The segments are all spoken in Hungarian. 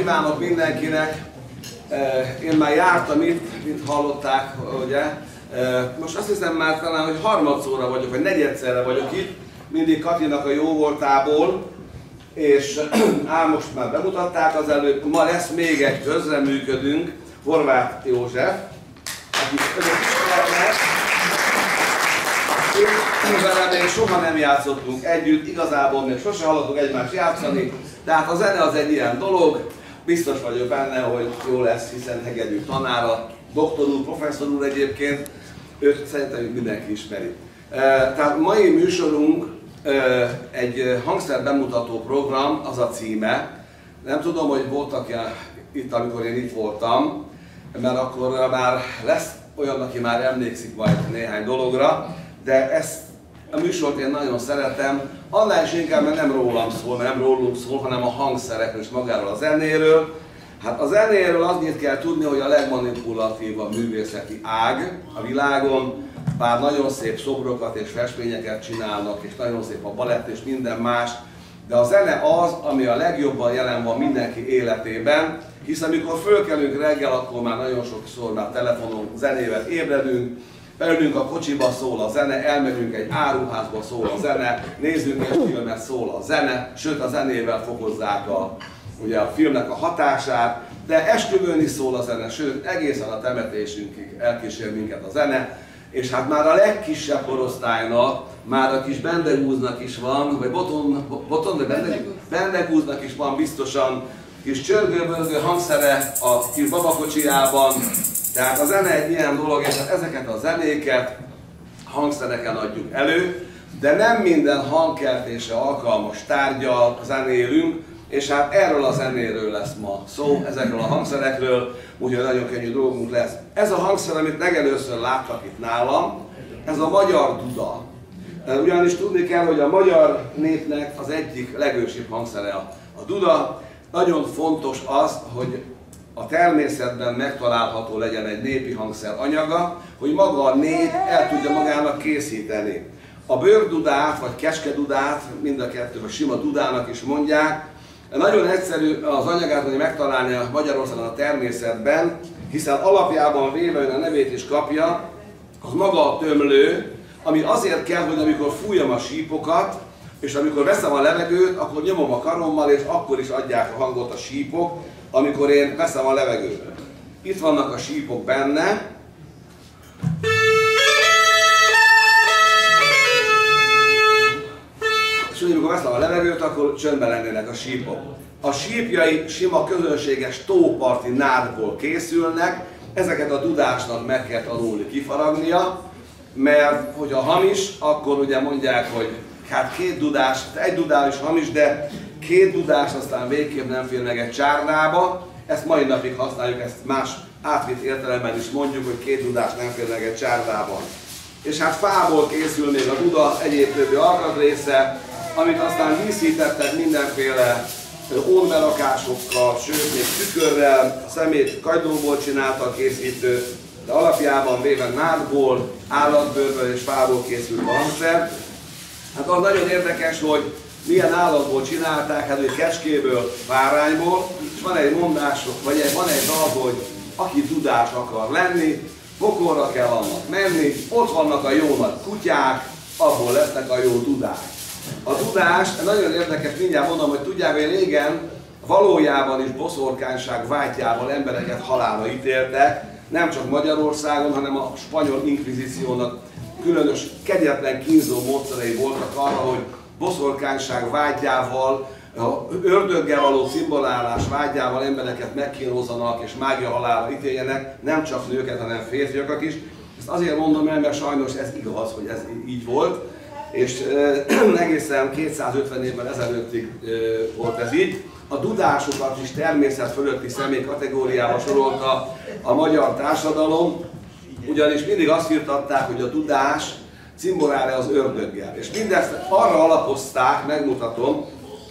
kívánok mindenkinek! Én már jártam itt, mint hallották, ugye? Most azt hiszem már talán, hogy harmadszorra vagyok, vagy negyedszerre vagyok itt, mindig Katinak a jóvoltából, és most már bemutatták az előbb, ma lesz még egy közreműködünk, Horváth József, aki vele még soha nem játszottunk együtt, igazából még sose hallottuk egymást játszani, de hát a zene az egy ilyen dolog, biztos vagyok benne, hogy jó lesz, hiszen Hegedű tanára, doktor úr, professzor úr egyébként, őt szerintem mindenki ismeri. Tehát mai műsorunk egy hangszer bemutató program, az a címe. Nem tudom, hogy voltak-e itt, amikor én itt voltam, mert akkor már lesz olyan, aki már emlékszik majd néhány dologra, de ezt a műsort én nagyon szeretem, annál is inkább, mert nem rólam szól, mert nem rólunk szól, hanem a hangszerekről és magáról a zenéről. Hát a zenéről annyit kell tudni, hogy a legmanipulatívabb művészeti ág a világon, bár nagyon szép szobrokat és festményeket csinálnak, és nagyon szép a balett és minden más, de a zene az, ami a legjobban jelen van mindenki életében, hisz amikor fölkelünk reggel, akkor már nagyon sokszor már telefonon zenével ébredünk, beülünk a kocsiba, szól a zene, elmegyünk egy áruházba, szól a zene, nézzünk egy filmet, szól a zene, sőt a zenével fokozzák ugye a filmnek a hatását, de esküvőn is szól a zene, sőt egészen a temetésünkig elkísér minket a zene, és hát már a legkisebb korosztálynak, már a kis bendegúznak is van, vagy boton, bendegúznak is van biztosan, kis csörgőbörgő hangszere a kis babakocsijában, tehát a zene egy ilyen dolog, és ezeket a zenéket hangszereken adjuk elő, de nem minden hangkeltésre alkalmas tárgyal zenélünk, és hát erről a zenéről lesz ma szó, ezekről a hangszerekről, úgyhogy nagyon könnyű dolgunk lesz. Ez a hangszer, amit legelőször láttak itt nálam, ez a magyar duda. Ugyanis tudni kell, hogy a magyar népnek az egyik legősibb hangszere a duda. Nagyon fontos az, hogy a természetben megtalálható legyen egy népi hangszer anyaga, hogy maga a nép el tudja magának készíteni. A bőrdudát, vagy keskedudát, mind a kettő, vagy sima dudának is mondják. Nagyon egyszerű az anyagát, hogy megtalálni a Magyarországon a természetben, hiszen alapjában véve ön a nevét is kapja, az maga a tömlő, ami azért kell, hogy amikor fújjam a sípokat, és amikor veszem a levegőt, akkor nyomom a karommal, és akkor is adják a hangot a sípok, amikor én veszem a levegőt. Itt vannak a sípok benne. És amikor veszem a levegőt, akkor csöndben lennének a sípok. A sípjai sima közönséges tóparti nádból készülnek, ezeket a dudásnak meg kell tanulni kifaragnia, mert hogyha hamis, akkor ugye mondják, hogy hát két dudás, egy dudás is hamis, de két dudás aztán végképp nem fér meg egy csárdába. Ezt mai napig használjuk, ezt más átvitt értelemben is mondjuk, hogy két dudás nem fér meg egy csárdában. És hát fából készül még a duda, egyéb többi alkatrésze, amit aztán díszítettek mindenféle ónberakásokkal, sőt még tükörrel, a szemét kagylóból csinálta a készítő, de alapjában véve nádból, állatbőrből és fából készült a hangszer. Hát az nagyon érdekes, hogy milyen állatból csinálták, hát hogy kecskéből, bárányból, és van egy mondások, vagy van egy dal, hogy aki dudás akar lenni, pokolra kell annak menni, ott vannak a jó nagy kutyák, abból lesznek a jó dudák. A dudás, nagyon érdekes, mindjárt mondom, hogy tudják, hogy régen valójában is boszorkányság vágyjával embereket halálra ítéltek, nem csak Magyarországon, hanem a spanyol inkvizíciónak különös kegyetlen kínzó módszerei voltak arra, hogy boszorkányság vágyjával, ördöggel való cimborálás vágyjával embereket megkínozzanak és mágia halálra ítéljenek, nem csak nőket, hanem férfiakat is. Ezt azért mondom el, mert sajnos ez igaz, hogy ez így volt, és egészen 250 évvel ezelőttig volt ez így. A dudásokat is természet fölötti személy kategóriába sorolta a magyar társadalom, ugyanis mindig azt firtatták, hogy a dudás cimborál-e az ördöggel. És mindezt arra alapozták, megmutatom,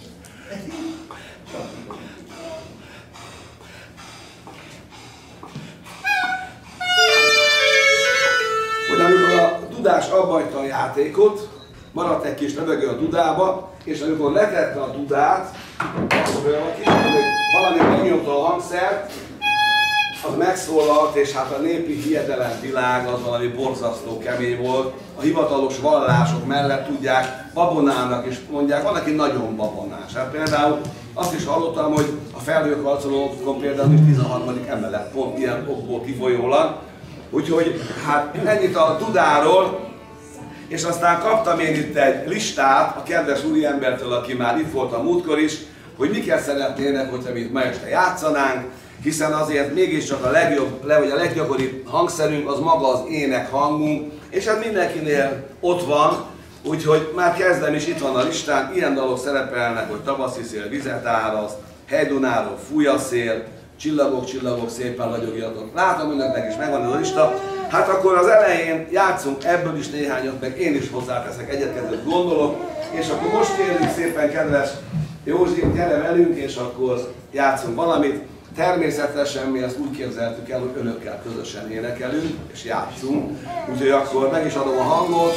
hogy amikor a dudás abbahagyta a játékot, maradt egy kis levegő a dudába, és amikor letette a dudát, akkor valami megnyomta a hangszert, az megszólalt, és hát a népi hiedelem világ az valami borzasztó kemény volt. A hivatalos vallások mellett tudják babonának, és mondják, van, aki nagyon babonás. Hát például azt is hallottam, hogy a Felhőkarcolókon például is 13. emelet, pont ilyen okból kifolyólag. Úgyhogy hát ennyit a Dudáról, és aztán kaptam én itt egy listát a kedves úriembertől, aki már itt volt a múltkor is, hogy miket szeretnének, hogyha mi ma este játszanánk, hiszen azért mégiscsak a leggyakoribb hangszerünk az maga az ének hangunk, és hát mindenkinél ott van, úgyhogy már kezdem is, itt van a listán, ilyen dalok szerepelnek, hogy Tavaszi szél vizet áraszt, Hely-Dunáról fúj a szél, Csillagok, csillagok szépen ragyogjatok. Látom, önöknek is megvan ez a lista. Hát akkor az elején játszunk ebből is néhányat, meg én is hozzáteszek egyet-kettőt gondolok, és akkor most kérjük szépen, kedves Józsi, gyere velünk, és akkor játszunk valamit. Természetesen mi ezt úgy képzeltük el, hogy önökkel közösen énekelünk, és játszunk. Úgyhogy akkor meg is adom a hangot.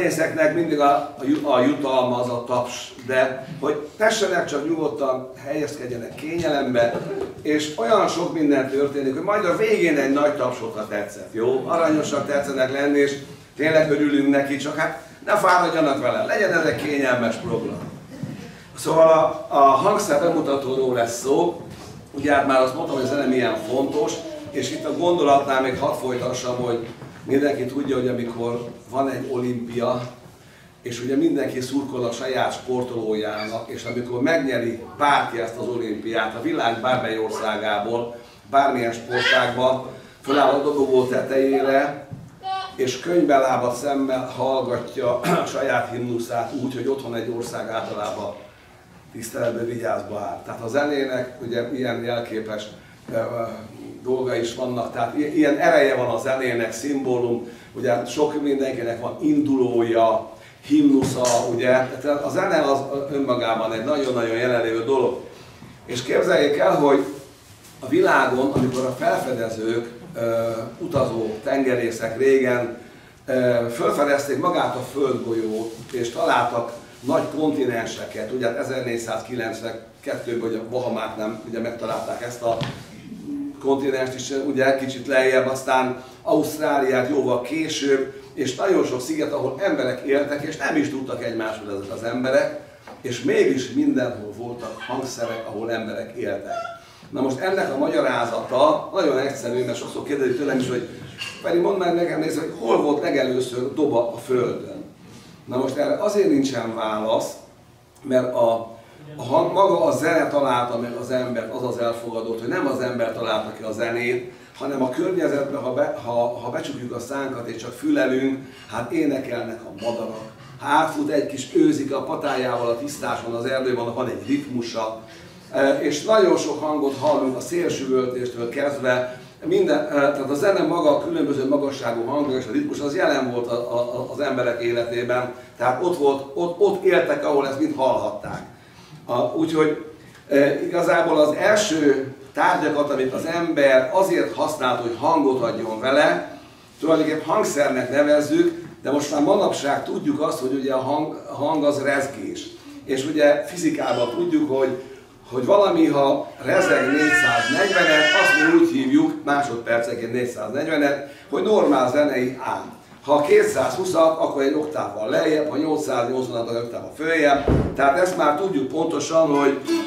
zenészeknek mindig a jutalma az a taps, de hogy tessenek csak nyugodtan, helyezkedjenek kényelembe, és olyan sok minden történik, hogy majd a végén egy nagy tapsot, ha tetszett, jó? Aranyosak tetszenek lenni, és tényleg örülünk neki, csak hát ne fáradjanak vele, legyen ez egy kényelmes program. Szóval a hangszer bemutatóról lesz szó, ugye hát már azt mondtam, hogy a zene milyen fontos, és itt a gondolatnál még hadd folytassam, hogy mindenki tudja, hogy amikor van egy olimpia, és ugye mindenki szurkol a saját sportolójának, és amikor megnyeri bárki ezt az olimpiát, a világ bármely országából, bármilyen sportágban, föláll a dobogó tetejére, és könyvbelábat szemmel hallgatja a saját himnuszát úgy, hogy otthon egy ország általában tiszteletben vigyázba áll. Tehát a zenének ugye ilyen jelképes dolga is vannak, tehát ilyen ereje van a zenének, szimbólum, ugye sok mindenkinek van indulója, himnusza, ugye, tehát a zene az önmagában egy nagyon-nagyon jelenlévő dolog. És képzeljék el, hogy a világon, amikor a felfedezők, utazó tengerészek régen felfedezték magát a földgolyót, és találtak nagy kontinenseket, ugye 1492-ben, hogy a Bahamák nem, ugye megtalálták ezt a kontinenst is, ugye kicsit lejjebb, aztán Ausztráliát jóval később, és nagyon sok sziget, ahol emberek éltek, és nem is tudtak egymásról ezek az emberek, és mégis mindenhol voltak hangszerek, ahol emberek éltek. Na most ennek a magyarázata nagyon egyszerű, mert sokszor kérdezik tőlem is, hogy Feri, mondd meg nekem nézd, hogy hol volt legelőször doba a Földön. Na most erre azért nincsen válasz, mert maga a zene találta meg az embert, az az elfogadott, hogy nem az ember találta ki a zenét, hanem a környezetben, ha becsukjuk a szánkat és csak fülelünk, hát énekelnek a madarak. Ha átfut egy kis őzike a patájával a tisztáson az erdőben, van egy ritmusa, és nagyon sok hangot hallunk a szélsüvöltéstől kezdve, tehát a zene maga, a különböző magasságú hangok és a ritmus az jelen volt az emberek életében, tehát ott éltek, ahol ezt mind hallhatták. Úgyhogy igazából az első tárgyakat, amit az ember azért használt, hogy hangot adjon vele, tulajdonképpen hangszernek nevezzük, de most már manapság tudjuk azt, hogy ugye a hang az rezgés. És ugye fizikában tudjuk, hogy valami, ha rezeg 440-et, azt mi úgy hívjuk, másodpercenként 440-et, hogy normál zenei ám. Ha 220-at, akkor egy oktávval lejjebb, ha 880-at, egy oktávval följebb. Tehát ezt már tudjuk pontosan,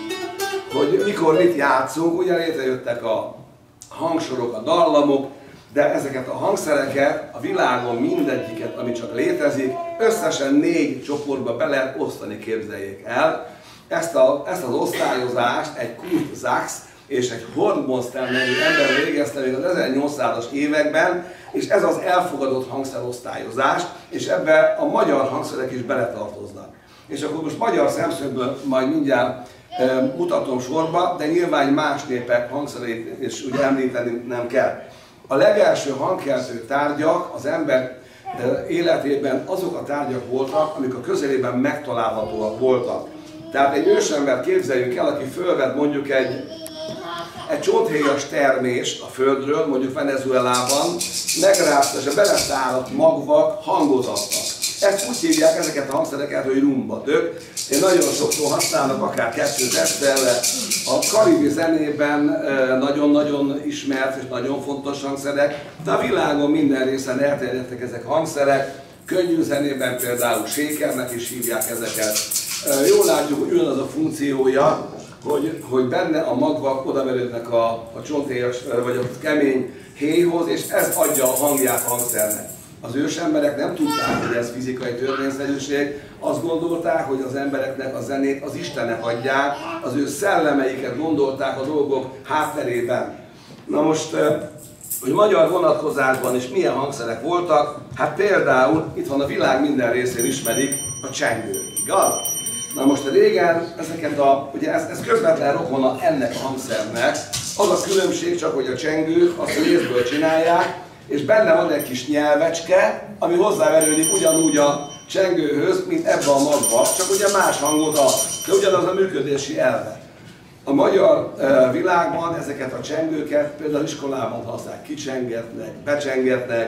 hogy mikor mit játszunk. Ugye létrejöttek a hangsorok, a dallamok, de ezeket a hangszereket, a világon mindegyiket, ami csak létezik, összesen 4 csoportba be lehet osztani, képzeljék el. Ezt az osztályozást egy Kurt Sachs és egy Hornbostel nevű ember végezte még az 1800-as években, és ez az elfogadott hangszerosztályozás, és ebbe a magyar hangszerek is beletartoznak. És akkor most magyar szemszögből majd mindjárt mutatom sorba, de nyilván más népek hangszerét is ugye említeni nem kell. A legelső hangkeltő tárgyak az ember életében azok a tárgyak voltak, amik a közelében megtalálhatóak voltak. Tehát egy ősember képzeljünk el, aki fölvett mondjuk egy csonthéjas termést a földről, mondjuk Venezuelában, megrázta, és a beleszáradt magvak hangot adtak. Ezt úgy hívják ezeket a hangszereket, hogy rumba-dög. Én nagyon sokszor használnak, akár 2 eszterre. A karibi zenében nagyon-nagyon ismert és nagyon fontos hangszerek, de a világon minden részen elterjedtek ezek a hangszerek. Könnyű zenében például shakernek is hívják ezeket. Jól látjuk, hogy ugyanaz a funkciója, hogy benne a magvak odaverődnek a csonthéjas vagy a kemény héjhoz, és ez adja a hangját a hangszernek. Az ősemberek nem tudták, hogy ez fizikai törvényszerűség, azt gondolták, hogy az embereknek a zenét az Istenek adják, az ő szellemeiket gondolták a dolgok hátterében. Na most, hogy magyar vonatkozásban is milyen hangszerek voltak, hát például itt van a világ minden részén ismerik a csengő, igaz? Na most régen ezeket ugye ez közvetlen rokona ennek a hangszernek, az a különbség csak, hogy a csengő azt mézből csinálják, és benne van egy kis nyelvecske, ami hozzáverődik ugyanúgy a csengőhöz, mint ebbe a magba, csak ugye más hangot ad, de ugyanaz a működési elve. A magyar világban ezeket a csengőket például iskolában használják, kicsengetnek, becsengetnek,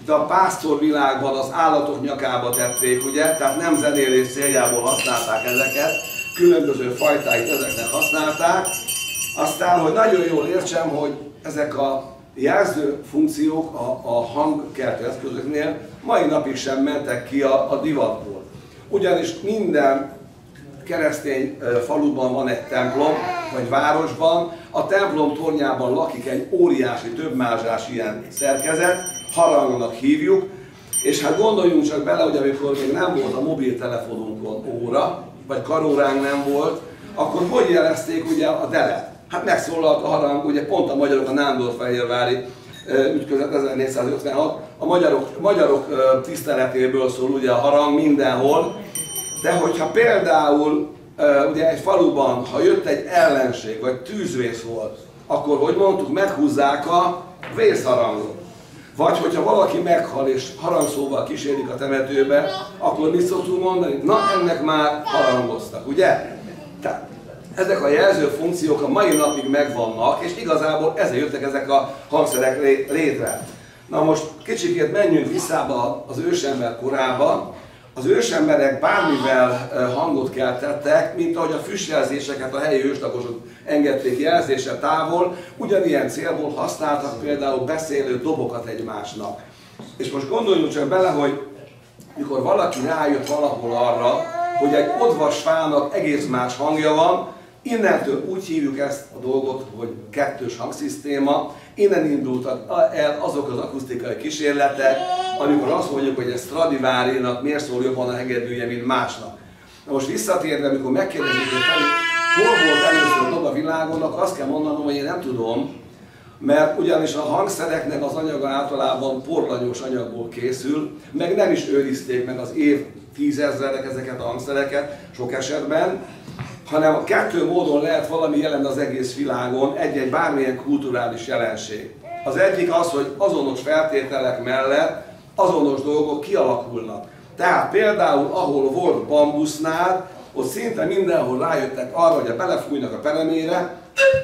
de a pásztorvilágban az állatok nyakába tették, ugye, tehát nem zenélés céljából használták ezeket, különböző fajtáit ezeknek használták. Aztán, hogy nagyon jól értsem, hogy ezek a jelző funkciók a hangkeltő eszközöknél mai napig sem mentek ki a divatból. Ugyanis minden keresztény faluban van egy templom, vagy városban, a templom tornyában lakik egy óriási, többmázsás ilyen szerkezet, harangnak hívjuk, és hát gondoljunk csak bele, hogy amikor még nem volt a mobiltelefonunkon óra, vagy karóránk nem volt, akkor hogy jelezték ugye a delet? Hát megszólalt a harang, ugye pont a magyarok, a Nándorfehérvári ütközet 1456, a magyarok tiszteletéből szól ugye a harang mindenhol, de hogyha például ugye egy faluban, ha jött egy ellenség, vagy tűzvész volt, akkor hogy mondtuk, meghúzzák a vészharangot. Vagy hogyha valaki meghal és harangszóval kísérik a temetőbe, akkor mit szoktunk mondani? Na, ennek már harangoztak, ugye? Tehát ezek a jelző funkciók a mai napig megvannak, és igazából ezért jöttek ezek a hangszerek létre. Na most kicsikét menjünk vissza az ősember korába. Az ősemberek bármivel hangot keltettek, mint ahogy a füstjelzéseket a helyi őslakosok engedték jelzésre távol, ugyanilyen célból használtak például beszélő dobokat egymásnak. És most gondoljunk csak bele, hogy mikor valaki rájött valahol arra, hogy egy odvasfának egész más hangja van, innentől úgy hívjuk ezt a dolgot, hogy kettős hangszisztéma, innen indultak el azok az akusztikai kísérletek, amikor azt mondjuk, hogy ez Stradivárinak miért szól jobban a hegedűje, mint másnak. Na most visszatérve, amikor megkérdezik, hogy hol volt először a dob a világon, akkor azt kell mondanom, hogy én nem tudom, mert ugyanis a hangszereknek az anyaga általában porlanyos anyagból készül, meg nem is őrizték meg az év tízezrek ezeket a hangszereket sok esetben, hanem kettő módon lehet valami jelen az egész világon, egy-egy bármilyen kulturális jelenség. Az egyik az, hogy azonos feltételek mellett azonos dolgok kialakulnak. Tehát például, ahol volt bambusznál, ott szinte mindenhol rájöttek arra, hogy ha belefújnak a peremére,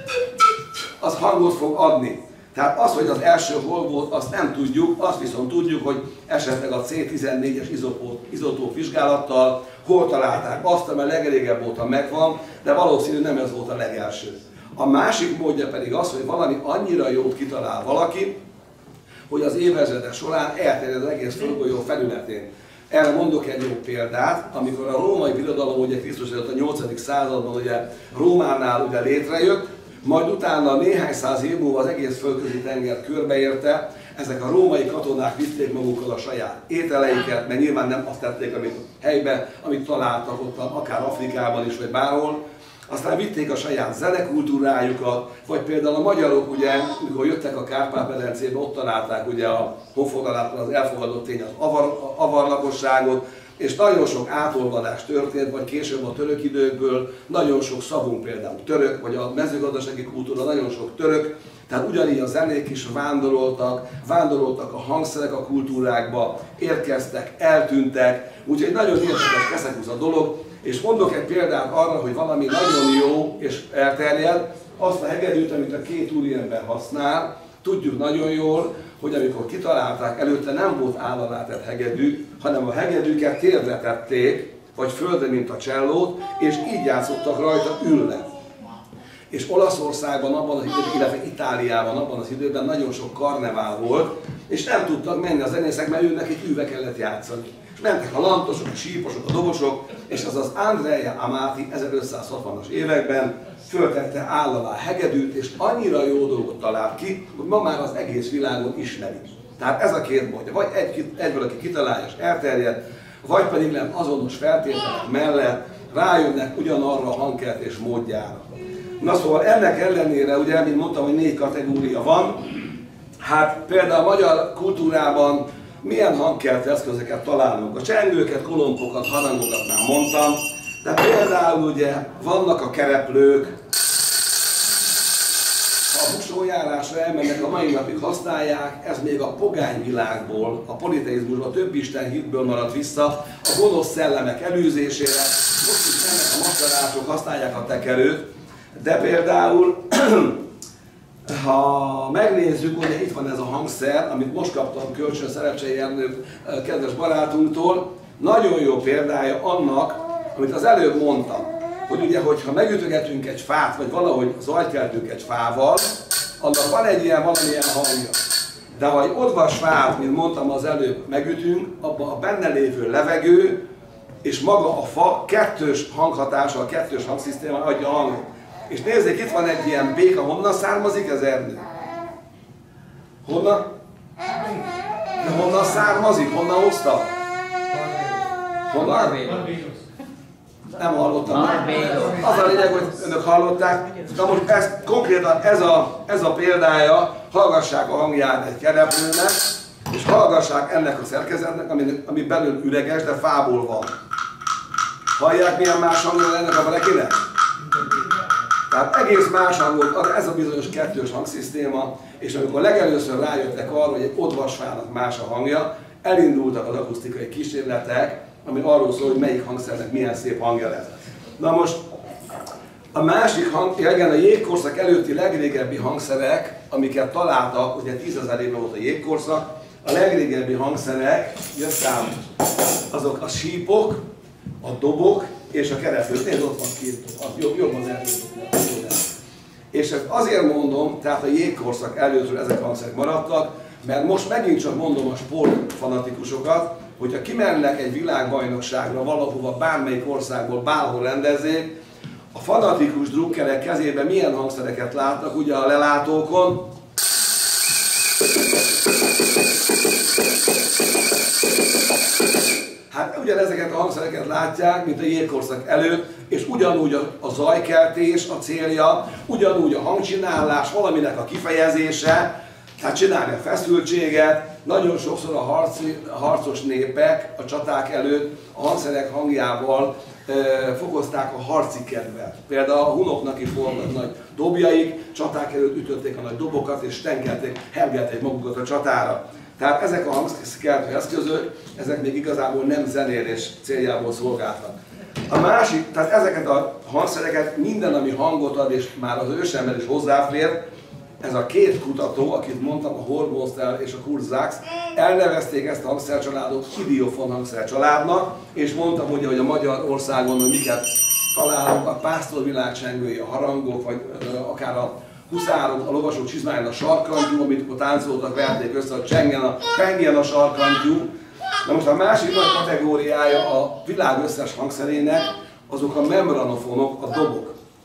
az hangot fog adni. Tehát az, hogy az első hol volt, azt nem tudjuk, azt viszont tudjuk, hogy esetleg a C14-es izotóp vizsgálattal hol találták azt, ami a legrégebb óta megvan, de valószínű nem ez volt a legelső. A másik módja pedig az, hogy valami annyira jót kitalál valaki, hogy az évezredek során elterjed az egész földgolyó felületén. Erre mondok egy jó példát, amikor a római birodalom ugye Krisztus előtt a 8. században ugye Rómánál ugye létrejött, majd utána néhány száz év múlva az egész földközi tengert körbeérte, ezek a római katonák vitték magukkal a saját ételeiket, mert nyilván nem azt tették, amit helyben, amit találtak ott, akár Afrikában is, vagy bárhol. Aztán vitték a saját zenekultúrájukat, vagy például a magyarok, ugye, amikor jöttek a Kárpát-medencébe, ott találták ugye a honfoglalásban az elfogadott tény az avarlakosságot, és nagyon sok átolvadás történt, vagy később a török időkből, nagyon sok szavunk például török, vagy a mezőgazdasági kultúra nagyon sok török, tehát ugyanígy a zenék is vándoroltak a hangszerek a kultúrákba, érkeztek, eltűntek, úgyhogy nagyon érdekes keszekusz a dolog, és mondok egy példát arra, hogy valami nagyon jó és elterjed, azt a hegedűt, amit a két úriember használ, tudjuk nagyon jól, hogy amikor kitalálták, előtte nem volt állalátett hegedű, hanem a hegedűket térdre tették, vagy földre, mint a csellót, és így játszottak rajta ülve. És Olaszországban abban az időben, illetve Itáliában abban az időben nagyon sok karnevál volt, és nem tudtak menni a zenészek, mert őnek egy ülve kellett játszani. És mentek a lantosok, a síposok, a dobosok, és az Andrea Amati 1560-as években föltette áll alá hegedűt, és annyira jó dolgot talált ki, hogy ma már az egész világon ismerik. Tehát ez a két módja, vagy egy valaki kitalálja és elterjed, vagy pedig nem azonos feltételek mellett rájönnek ugyanarra a hangkeltés módjára. Na szóval ennek ellenére, ugye, mint mondtam, hogy 4 kategória van, hát például a magyar kultúrában milyen hangkeltő eszközöket találunk? A csengőket, kolombokat, harangokat már mondtam, de például ugye vannak a kereplők, ha a busójárásra elmennek, a mai napig használják, ez még a pogányvilágból, a politeizmusban, a több isten hitből maradt vissza, a gonosz szellemek elűzésére, most is ennek a macerások használják a tekerőt, de például Ha megnézzük, ugye itt van ez a hangszer, amit most kaptam kölcsön Szerepcsei Ernő kedves barátunktól, nagyon jó példája annak, amit az előbb mondtam, hogy ugye, hogyha megütögetünk egy fát, vagy valahogy zajkeltünk egy fával, annak van egy ilyen valamilyen hangja. De ha egy odvas fát, mint mondtam az előbb, megütünk, abban a benne lévő levegő és maga a fa kettős hanghatással, kettős hangszisztémával adja a hangot. És nézzék, itt van egy ilyen béka, honnan származik ez Ernő? Honnan? De honnan származik? Honnan hozta? Honnan? Nem hallottam. Az a lényeg, hogy önök hallották. Na most konkrétan ez a példája, hallgassák a hangját egy kereplőnek, és hallgassák ennek a szerkezetnek, ami belül üreges, de fából van. Hallják, milyen más hangja van ennek a brekinek? Tehát egész más hangot ad ez a bizonyos kettős hangszisztéma, és amikor legelőször rájöttek arra, hogy egy odvasfának más a hangja, elindultak az akusztikai kísérletek, ami arról szól, hogy melyik hangszernek milyen szép hangja lesz. Na most a másik hang, igen, a jégkorszak előtti legrégebbi hangszerek, amiket találtak, ugye 10 000 éve volt a jégkorszak, a legrégebbi hangszerek, azok a sípok, a dobok és a kereplő. Nézd, ott van két dob, jobb az előtt. És ezt azért mondom, tehát a jégkorszak előttről ezek a hangszerek maradtak, mert most megint csak mondom a sportfanatikusokat, hogyha kimennek egy világbajnokságra valahova, bármelyik országból, bárhol rendezzék, a fanatikus drukkerek kezében milyen hangszereket látnak ugye a lelátókon? Hát ugyanezeket a hangszereket látják, mint a jégkorszak előtt, és ugyanúgy a zajkeltés a célja, ugyanúgy a hangcsinálás, valaminek a kifejezése, tehát csinálni a feszültséget. Nagyon sokszor a harcos népek a csaták előtt a hangszerek hangjával fokozták a harci kedvet. Például a hunoknak is voltak nagy dobjaik, csaták előtt ütötték a nagy dobokat és stenkelték, hergelték magukat a csatára. Tehát ezek a hangkeltő eszközök, ezek még igazából nem zenélés céljából szolgáltak. A másik, tehát ezeket a hangszereket, minden, ami hangot ad, és már az ősember is hozzáfér, ez a két kutató, akit mondtam, a Hornbostel és a Kurt Sachs, elnevezték ezt a hangszercsaládot idiofon hangszercsaládnak, és mondtam ugye, hogy a Magyarországon, hogy miket találunk, a pásztor világcsengői, a harangok, vagy akár a huszárok, a lovasok csizmáján a sarkantyú, amit akkor táncoltak, verték össze, a pengjen a sarkantyú. Na most a másik nagy kategóriája a világ összes hangszerének, azok a membranofonok, a dobok.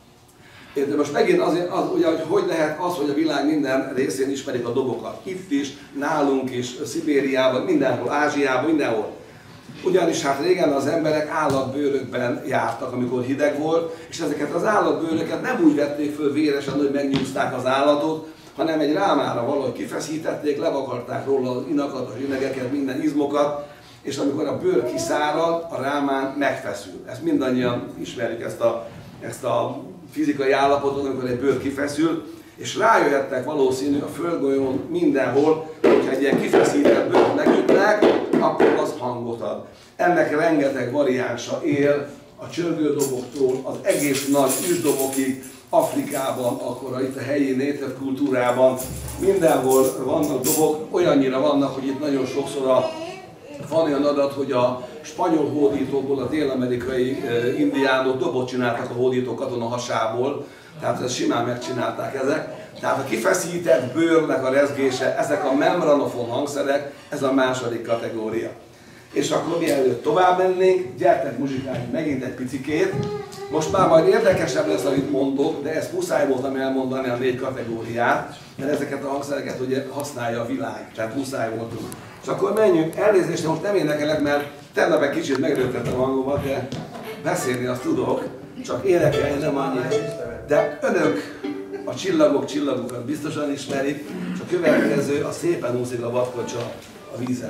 De most megint ugye, hogy lehet az, hogy a világ minden részén ismerik a dobokat. Itt is, nálunk is, Szibériában, mindenhol, Ázsiában, mindenhol. Ugyanis hát régen az emberek állatbőrökben jártak, amikor hideg volt, és ezeket az állatbőröket nem úgy vették föl véresen, hogy megnyúzták az állatot, hanem egy rámára valahogy kifeszítették, levakarták róla az inakat, a zsinegeket, minden izmokat, és amikor a bőr kiszárad, a rámán megfeszül. Ezt mindannyian ismerjük, ezt a fizikai állapotot, amikor egy bőr kifeszül, és rájöhettek valószínű a földgolyón mindenhol, hogyha egy ilyen kifeszített bőrt megütnek, akkor az hangot ad. Ennek rengeteg variánsa él, a csörgődoboktól az egész nagy ősdobokig, Afrikában, akkor itt a helyi native kultúrában mindenhol vannak dobok, olyannyira vannak, hogy itt nagyon sokszor van olyan adat, hogy a spanyol hódítókból, a dél-amerikai indiánok dobot csináltak a hódító katona hasából, tehát ezt simán megcsinálták ezek. Tehát a kifeszített bőrnek a rezgése, ezek a membranofon hangszerek, ez a második kategória. És akkor mielőtt tovább mennénk, gyertek muzsikálni megint egy picikét. Most már majd érdekesebb lesz, amit mondok, de ezt muszáj voltam elmondani a 4 kategóriát, mert ezeket a hangszereket ugye használja a világ, tehát muszáj voltunk. És akkor menjünk, elnézést, most nem énekelek, mert tegnap egy kicsit megrögtettem a hangomat, de beszélni azt tudok, csak énekelni nem annyira. De önök a csillagokat biztosan ismerik, és a következő a Szépen úszik a vadkocsa a vízen.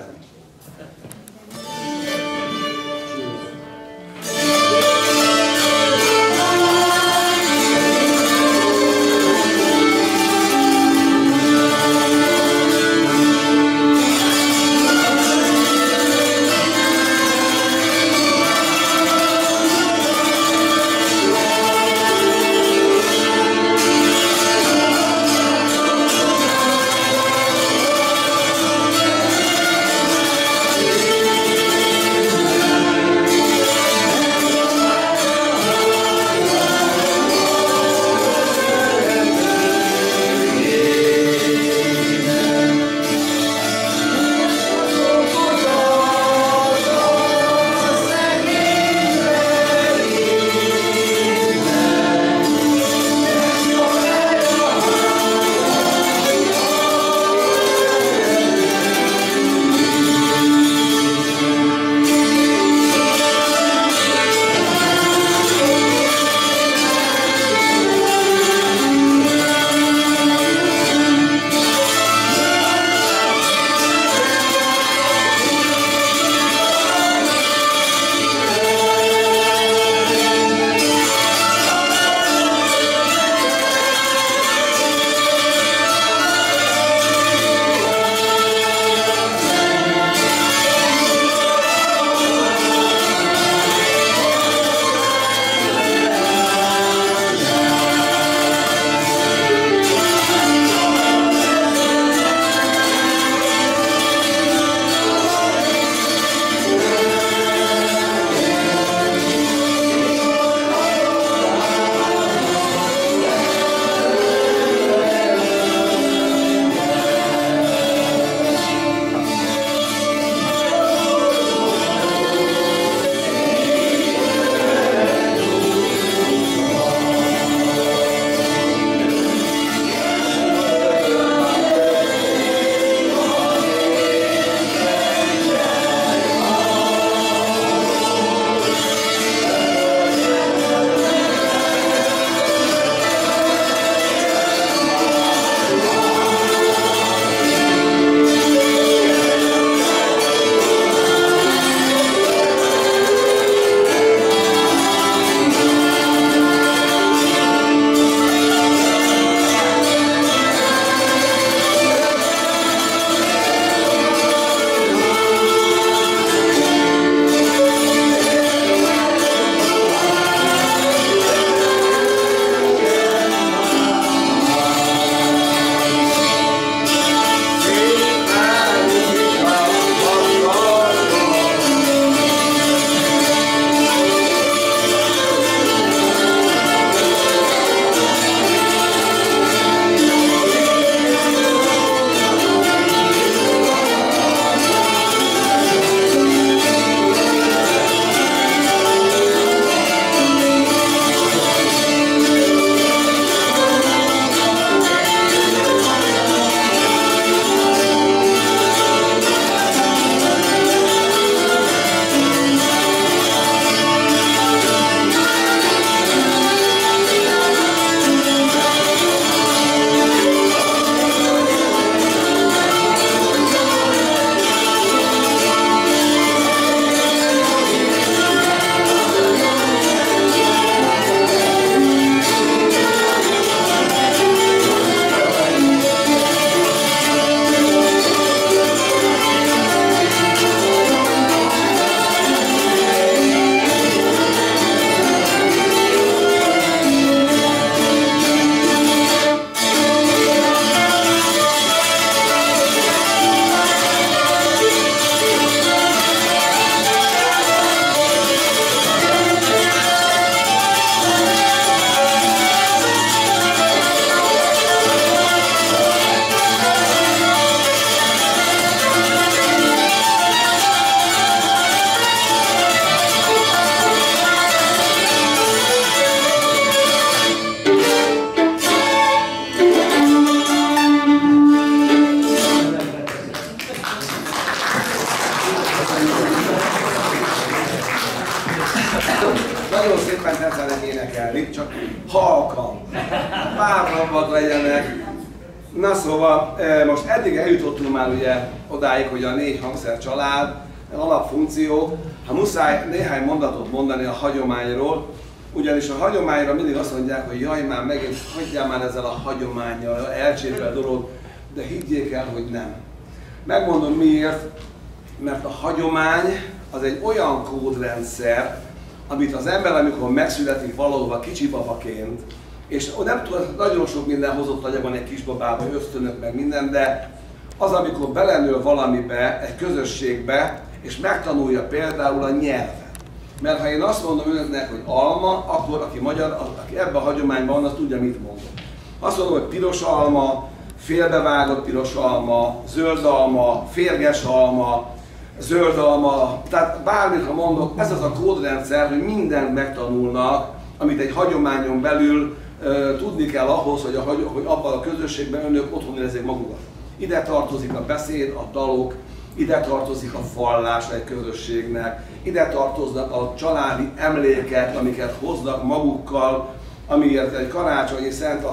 nagyon szépen tetszenek énekelni, csak halkan, párrabbat legyenek. Na szóval, most eddig eljutottunk már ugye odáig, hogy a 4 hangszer család, alapfunkció. Ha muszáj néhány mondatot mondani a hagyományról, ugyanis a hagyományra mindig azt mondják, hogy jaj, már megint hagyjál már ezzel a hagyománnyal, elcsépel dolog, de higgyék el, hogy nem. Megmondom miért, mert a hagyomány az egy olyan kódrendszer, amit az ember, amikor megszületik valahova kicsibabaként, és nem tudom, nagyon sok minden hozott agyában egy kisbabába, ösztönök meg minden, de az, amikor belenől valamibe, egy közösségbe, és megtanulja például a nyelvet. Mert ha én azt mondom önöknek, hogy alma, akkor aki magyar, aki ebben a hagyományban van, az tudja, mit mondom. Azt mondom, hogy piros alma, félbevágott piros alma, zöld alma, férges alma, zöld alma, tehát bármit, ha mondok, ez az a kódrendszer, hogy mindent megtanulnak, amit egy hagyományon belül tudni kell ahhoz, hogy abban a közösségben önök otthon érezzék magukat. Ide tartozik a beszéd, a dalok, ide tartozik a vallás egy közösségnek, ide tartoznak a családi emlékek, amiket hoznak magukkal, amiért egy karácsonyi szent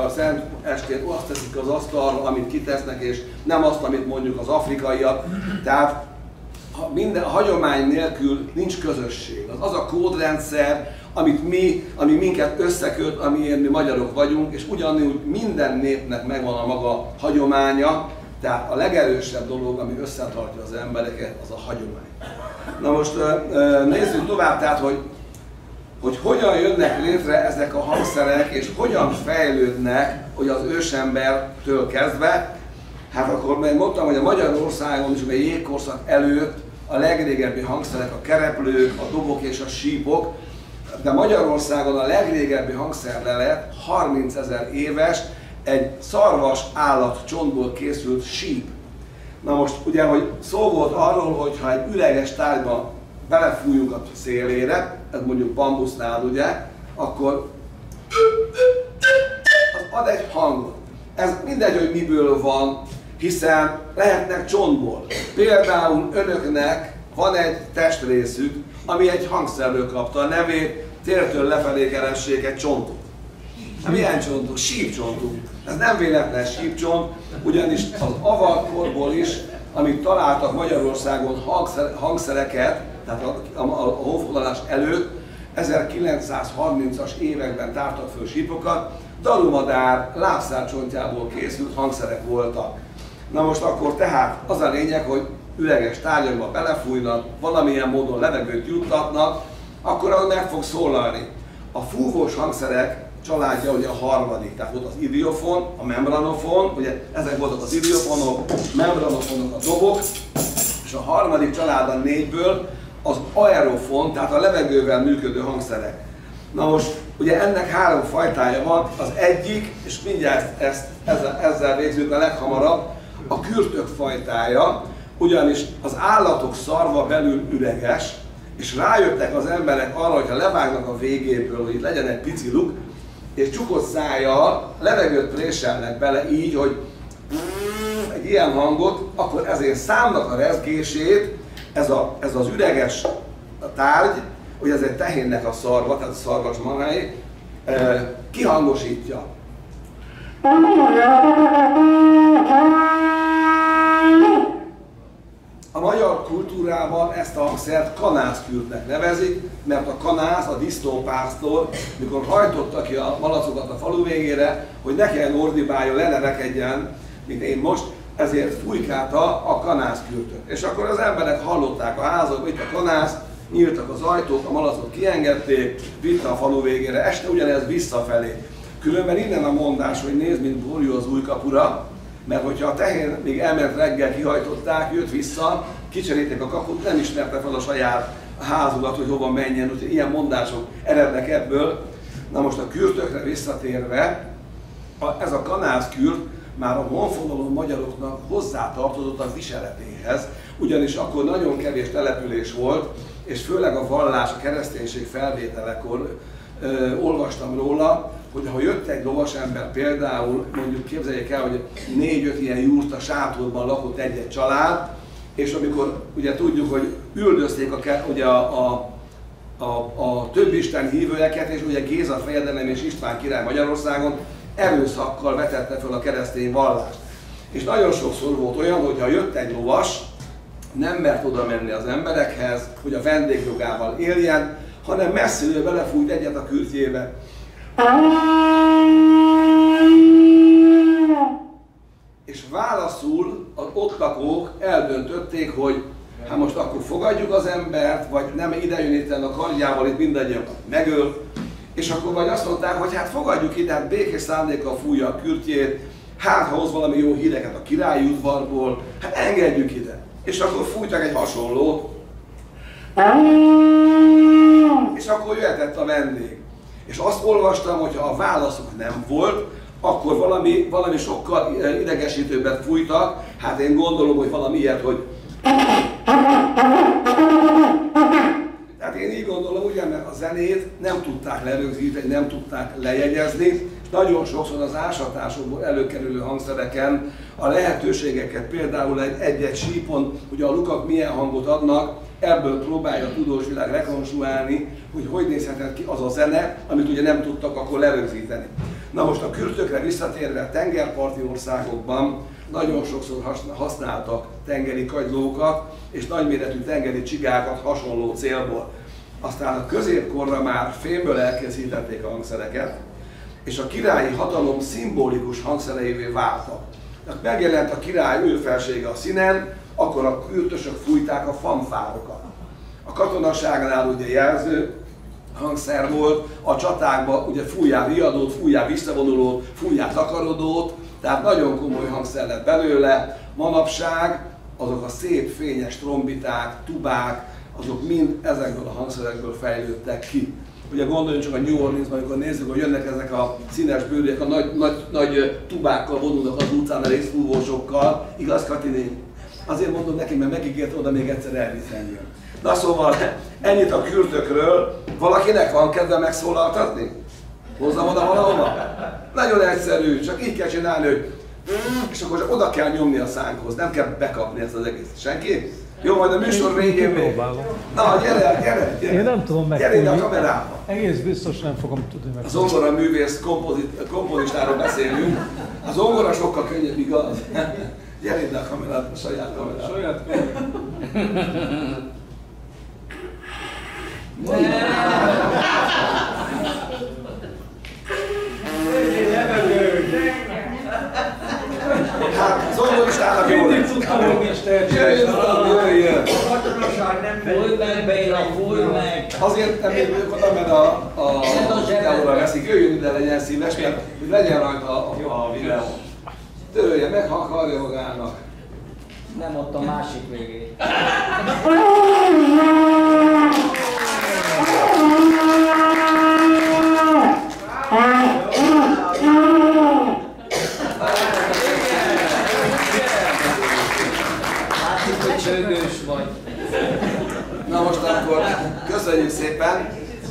estét azt teszik az asztalra, amit kitesznek, és nem azt, amit mondjuk az afrikaiak. Tehát minden hagyomány nélkül nincs közösség. Az a kódrendszer, ami minket összeköt, amiért mi magyarok vagyunk, és ugyanúgy minden népnek megvan a maga hagyománya, tehát a legerősebb dolog, ami összetartja az embereket, az a hagyomány. Na most nézzük tovább, tehát, hogy hogyan jönnek létre ezek a hangszerek, és hogyan fejlődnek, hogy az ősembertől kezdve. Hát akkor még mondtam, hogy a Magyarországon is a jégkorszak előtt a legrégebbi hangszerek a kereplők, a dobok és a sípok, de Magyarországon a legrégebbi hangszerlelet 30 000 éves, egy szarvas állatcsontból készült síp. Na most ugye, hogy szó volt arról, hogy ha egy üreges tárgyba belefújunk a szélére, ez mondjuk bambusznál ugye, akkor az ad egy hangot. Ez mindegy, hogy miből van, hiszen lehetnek csontból. Például önöknek van egy testrészük, ami egy hangszerből kapta a nevét, tértől lefelé keressék egy csontot. Hát milyen csontok? Sípcsontunk. Ez nem véletlen sípcsont, ugyanis az avarkorból is, amit találtak Magyarországon hangszereket, tehát a honfoglalás előtt, 1930-as években tártak föl sípokat, darumadár lábszárcsontjából készült hangszerek voltak. Na most akkor tehát az a lényeg, hogy üreges tárgyakba belefújnak, valamilyen módon levegőt juttatnak, akkor az meg fog szólalni. A fúvós hangszerek családja ugye a harmadik, tehát volt az idiofon, a membranofon, ugye ezek voltak az idiofonok, membranofonok, a dobok, és a harmadik család a 4-ből az aerofon, tehát a levegővel működő hangszerek. Na most ugye ennek 3 fajtája van, az egyik, és mindjárt ezzel végzünk a leghamarabb, a kürtök fajtája, ugyanis az állatok szarva belül üreges, és rájöttek az emberek arra, hogyha levágnak a végéből, hogy itt legyen egy pici luk, és csukott szájjal levegőt préselnek bele így, hogy egy ilyen hangot, akkor ezért számnak a rezgését, ez az üreges tárgy, hogy ez egy tehénnek a szarva, tehát a szarvas marhái, kihangosítja. A magyar kultúrában ezt a hangszert kanászkürtnek nevezik, mert a kanász, a disznópásztor, mikor hajtotta ki a malacokat a falu végére, hogy ne kelljen ordibáljon, le ne rekedjen, mint én most, ezért fújkálta a kanászkürtöt. És akkor az emberek hallották a házak, itt a kanász, nyíltak az ajtók, a malacot kiengedték, vitte a falu végére, este ugyanez visszafelé. Különben innen a mondás, hogy nézd, mint borjú az új kapura, mert hogyha a tehén még elment reggel, kihajtották, jött vissza, kicserélték a kaput, nem ismerte fel a saját házukat, hogy hova menjen, úgyhogy ilyen mondások erednek ebből. Na most a kürtökre visszatérve, ez a kanászkürt már a honfoglaló magyaroknak hozzátartozott a viseletéhez, ugyanis akkor nagyon kevés település volt, és főleg a vallás, a kereszténység felvételekor olvastam róla, hogy ha jött egy lovasember például, mondjuk képzeljék el, hogy 4-5 ilyen jurta sátorban lakott egy-egy család, és amikor ugye tudjuk, hogy üldözték ugye a a több isten hívőeket, és ugye Géza fejedelem és István király Magyarországon erőszakkal vetette fel a keresztény vallást. És nagyon sokszor volt olyan, hogyha jött egy lovas, nem mert oda menni az emberekhez, hogy a vendégjogával éljen, hanem messziről belefújt egyet a kürtjébe. És válaszul az ott lakók eldöntötték, hogy hát most akkor fogadjuk az embert, vagy nem idejön itt a kardjával, itt mindannyiakat megöl. És akkor vagy azt mondták, hogy hát fogadjuk ide, hát békés szándékkal fújja a kürtjét, hát ha hoz valami jó híreket a királyi udvarból, hát engedjük ide. És akkor fújtak egy hasonlót, és akkor jöhetett a vendég. És azt olvastam, hogy ha a válaszuk nem volt, akkor valami sokkal idegesítőbbet fújtak. Hát én gondolom, hogy valami ilyet, hogy... Tehát én így gondolom, ugye, mert a zenét nem tudták lerögzíteni, nem tudták lejegyezni, és nagyon sokszor az ásatásokból előkerülő hangszereken a lehetőségeket, például egy-egy sípon, ugye a lukak milyen hangot adnak, ebből próbálja a tudós világ rekonstruálni, hogy nézhetett ki az a zene, amit ugye nem tudtak akkor lerögzíteni. Na most a kürtökre visszatérve, a tengerparti országokban nagyon sokszor használtak tengeri kagylókat és nagyméretű tengeri csigákat hasonló célból. Aztán a középkorra már fémből elkészítették a hangszereket, és a királyi hatalom szimbolikus hangszereivé váltak. Tehát megjelent a király őrfelsége a színen, akkor a kürtösök fújták a fanfárokat. A katonaságnál ugye jelző hangszer volt, a csatákban ugye fújjál riadót, fújjál visszavonulót, fújjál takarodót, tehát nagyon komoly hangszer lett belőle. Manapság azok a szép fényes trombiták, tubák, azok mind ezekből a hangszerekből fejlődtek ki. Ugye gondoljunk csak a New Orleansban, amikor nézzük, hogy jönnek ezek a színes bőrűek, a nagy tubákkal vonulnak az utcán, a részfúvósokkal. Igaz, Katini? Azért mondom neki, mert megígért oda még egyszer elvisz engem. Na szóval, ennyit a kürtökről. Valakinek van kedve megszólaltatni? Hozzam oda valahova? Nagyon egyszerű, csak így kell csinálni, hogy és akkor oda kell nyomni a szánkhoz, nem kell bekapni ezt az egész. Senki? Jó, majd a műsor végén még. Na, gyere! Én nem tudom megfogni. Gyere ide a kamerába. Egész biztos nem fogom tudni megfogni. A zongora művész komponistáról beszélünk. A zongora sokkal könnyebb, igaz? Gyere ide a kamerába, a saját kamerába. Saját kamerába. Hát, zongoristának jól Mindig tudtam, hogy nincs tehetséges. Jöjjön! A katonaság nem Fújj meg, Béla, fújj meg! Azért nem jövök oda, mert a videóra veszik. Jöjjön ide, legyen szíves, mert hogy legyen rajta a videó. Törölje meg, ha akarja magának. Nem ott a másik végét. Látszik, hogy csőgős vagy. Na most akkor köszönjük szépen!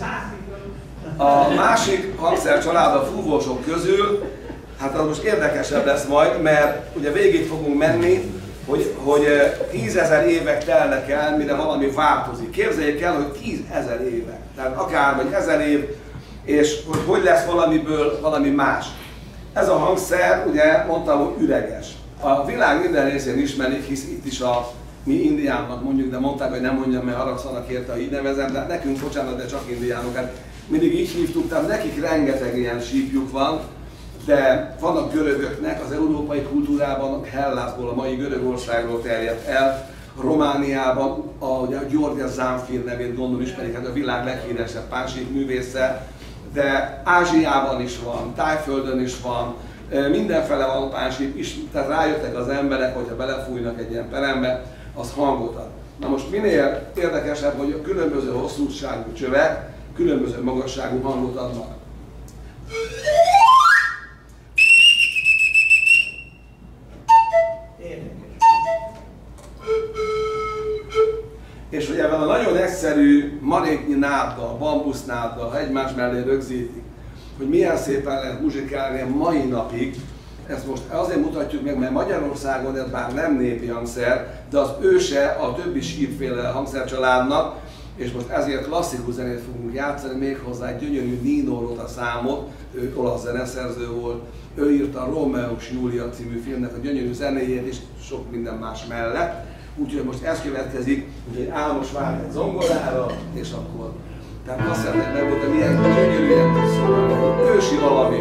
A másik hangszercsalád a fúvósok közül, hát az most érdekesebb lesz majd, mert ugye végig fogunk menni, hogy 10 000 évek telnek el, mire valami változik. Képzeljék el, hogy 10 000 évek, tehát akár vagy 1000 év, és hogy lesz valamiből valami más. Ez a hangszer, ugye mondtam, hogy üreges. A világ minden részén ismerik, hisz itt is mi indiánnak mondjuk, de mondták, hogy nem mondjam, mert haragszanak érte, ha így nevezem, de nekünk, bocsánat, de csak indiánok. Hát mindig így hívtuk, tehát nekik rengeteg ilyen sípjuk van, de vannak görögöknek, az európai kultúrában, Hellászból, a mai Görögországról terjedt el, Romániában, ugye a George Zamfir nevét gondolom ismerik, hát a világ leghíresebb pánsíp művésze, de Ázsiában is van, Tájföldön is van, mindenfele van pánsíp is, tehát rájöttek az emberek, hogyha belefújnak egy ilyen perembe, az hangot ad. Na most minél érdekesebb, hogy a különböző hosszúságú csövek különböző magasságú hangot adnak. És hogy ebben a nagyon egyszerű maréknyi náddal, bambusznáddal, ha egymás mellé rögzítik, hogy milyen szépen lehet muzsikálni a mai napig, ezt most azért mutatjuk meg, mert Magyarországon ez bár nem népi hangszer, de az őse a többi sípféle hangszercsaládnak, és most ezért klasszikus zenét fogunk játszani, méghozzá egy gyönyörű Nino Rota számot, ő olasz zeneszerző volt, ő írta a Rómeó és Júlia című filmnek a gyönyörű zenéjét és sok minden más mellett. Úgyhogy most ez következik, úgyhogy Álmos vár egy zongorára, és akkor, tehát azt szeretném megmondani, milyen gyönyörű, ilyen ősi valami.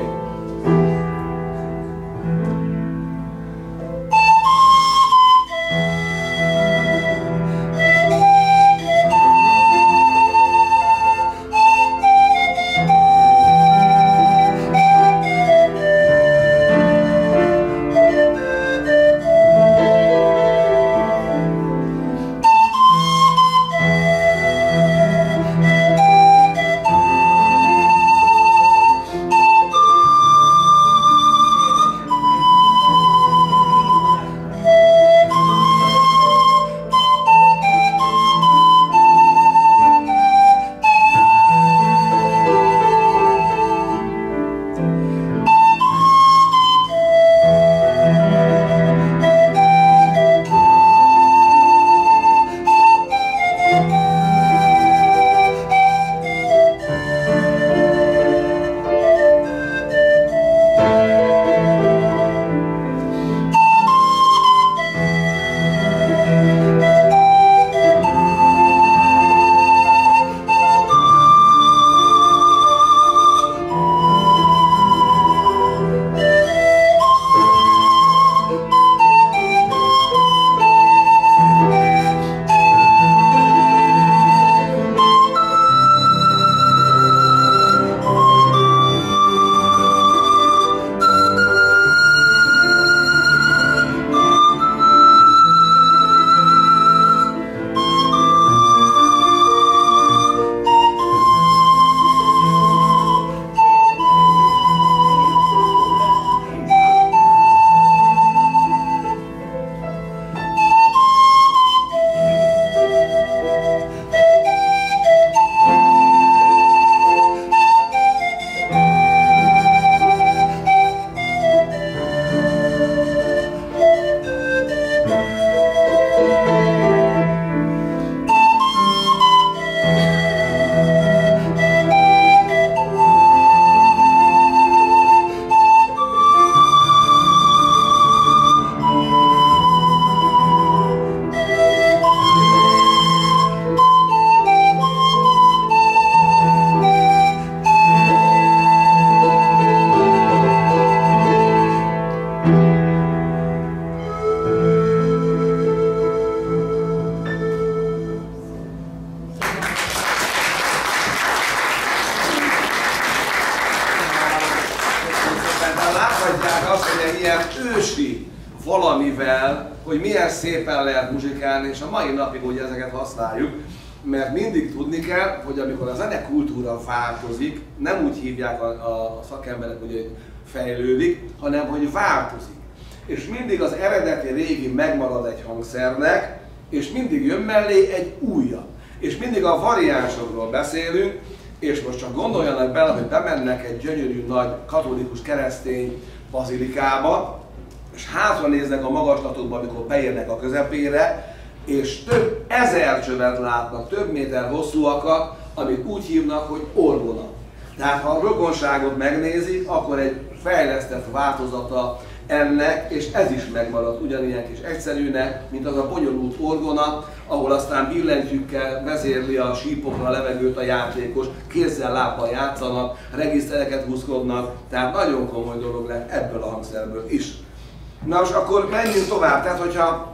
Láthatják azt, hogy egy ilyen ősi valamivel, hogy milyen szépen lehet muzsikálni, és a mai napig ugye ezeket használjuk, mert mindig tudni kell, hogy amikor a zenekultúra változik, nem úgy hívják a szakemberek, hogy fejlődik, hanem hogy változik. És mindig az eredeti régi megmarad egy hangszernek, és mindig jön mellé egy újabb. És mindig a variánsokról beszélünk, és most csak gondoljanak bele, hogy bemennek egy gyönyörű nagy katolikus keresztény bazilikába, és hátra néznek a magaslatokba, amikor beérnek a közepére, és több ezer csövet látnak, több méter hosszúakat, amit úgy hívnak, hogy orgona. Tehát ha a rokonságot megnézik, akkor egy fejlesztett változata ennek, és ez is megmaradt ugyanilyen kis egyszerűnek, mint az a bonyolult orgona, ahol aztán billentyűkkel vezérli a sípokra a levegőt a játékos, kézzel, lábbal játszanak, regisztereket húzkodnak, tehát nagyon komoly dolog lett ebből a hangszerből is. Na most akkor menjünk tovább, tehát hogyha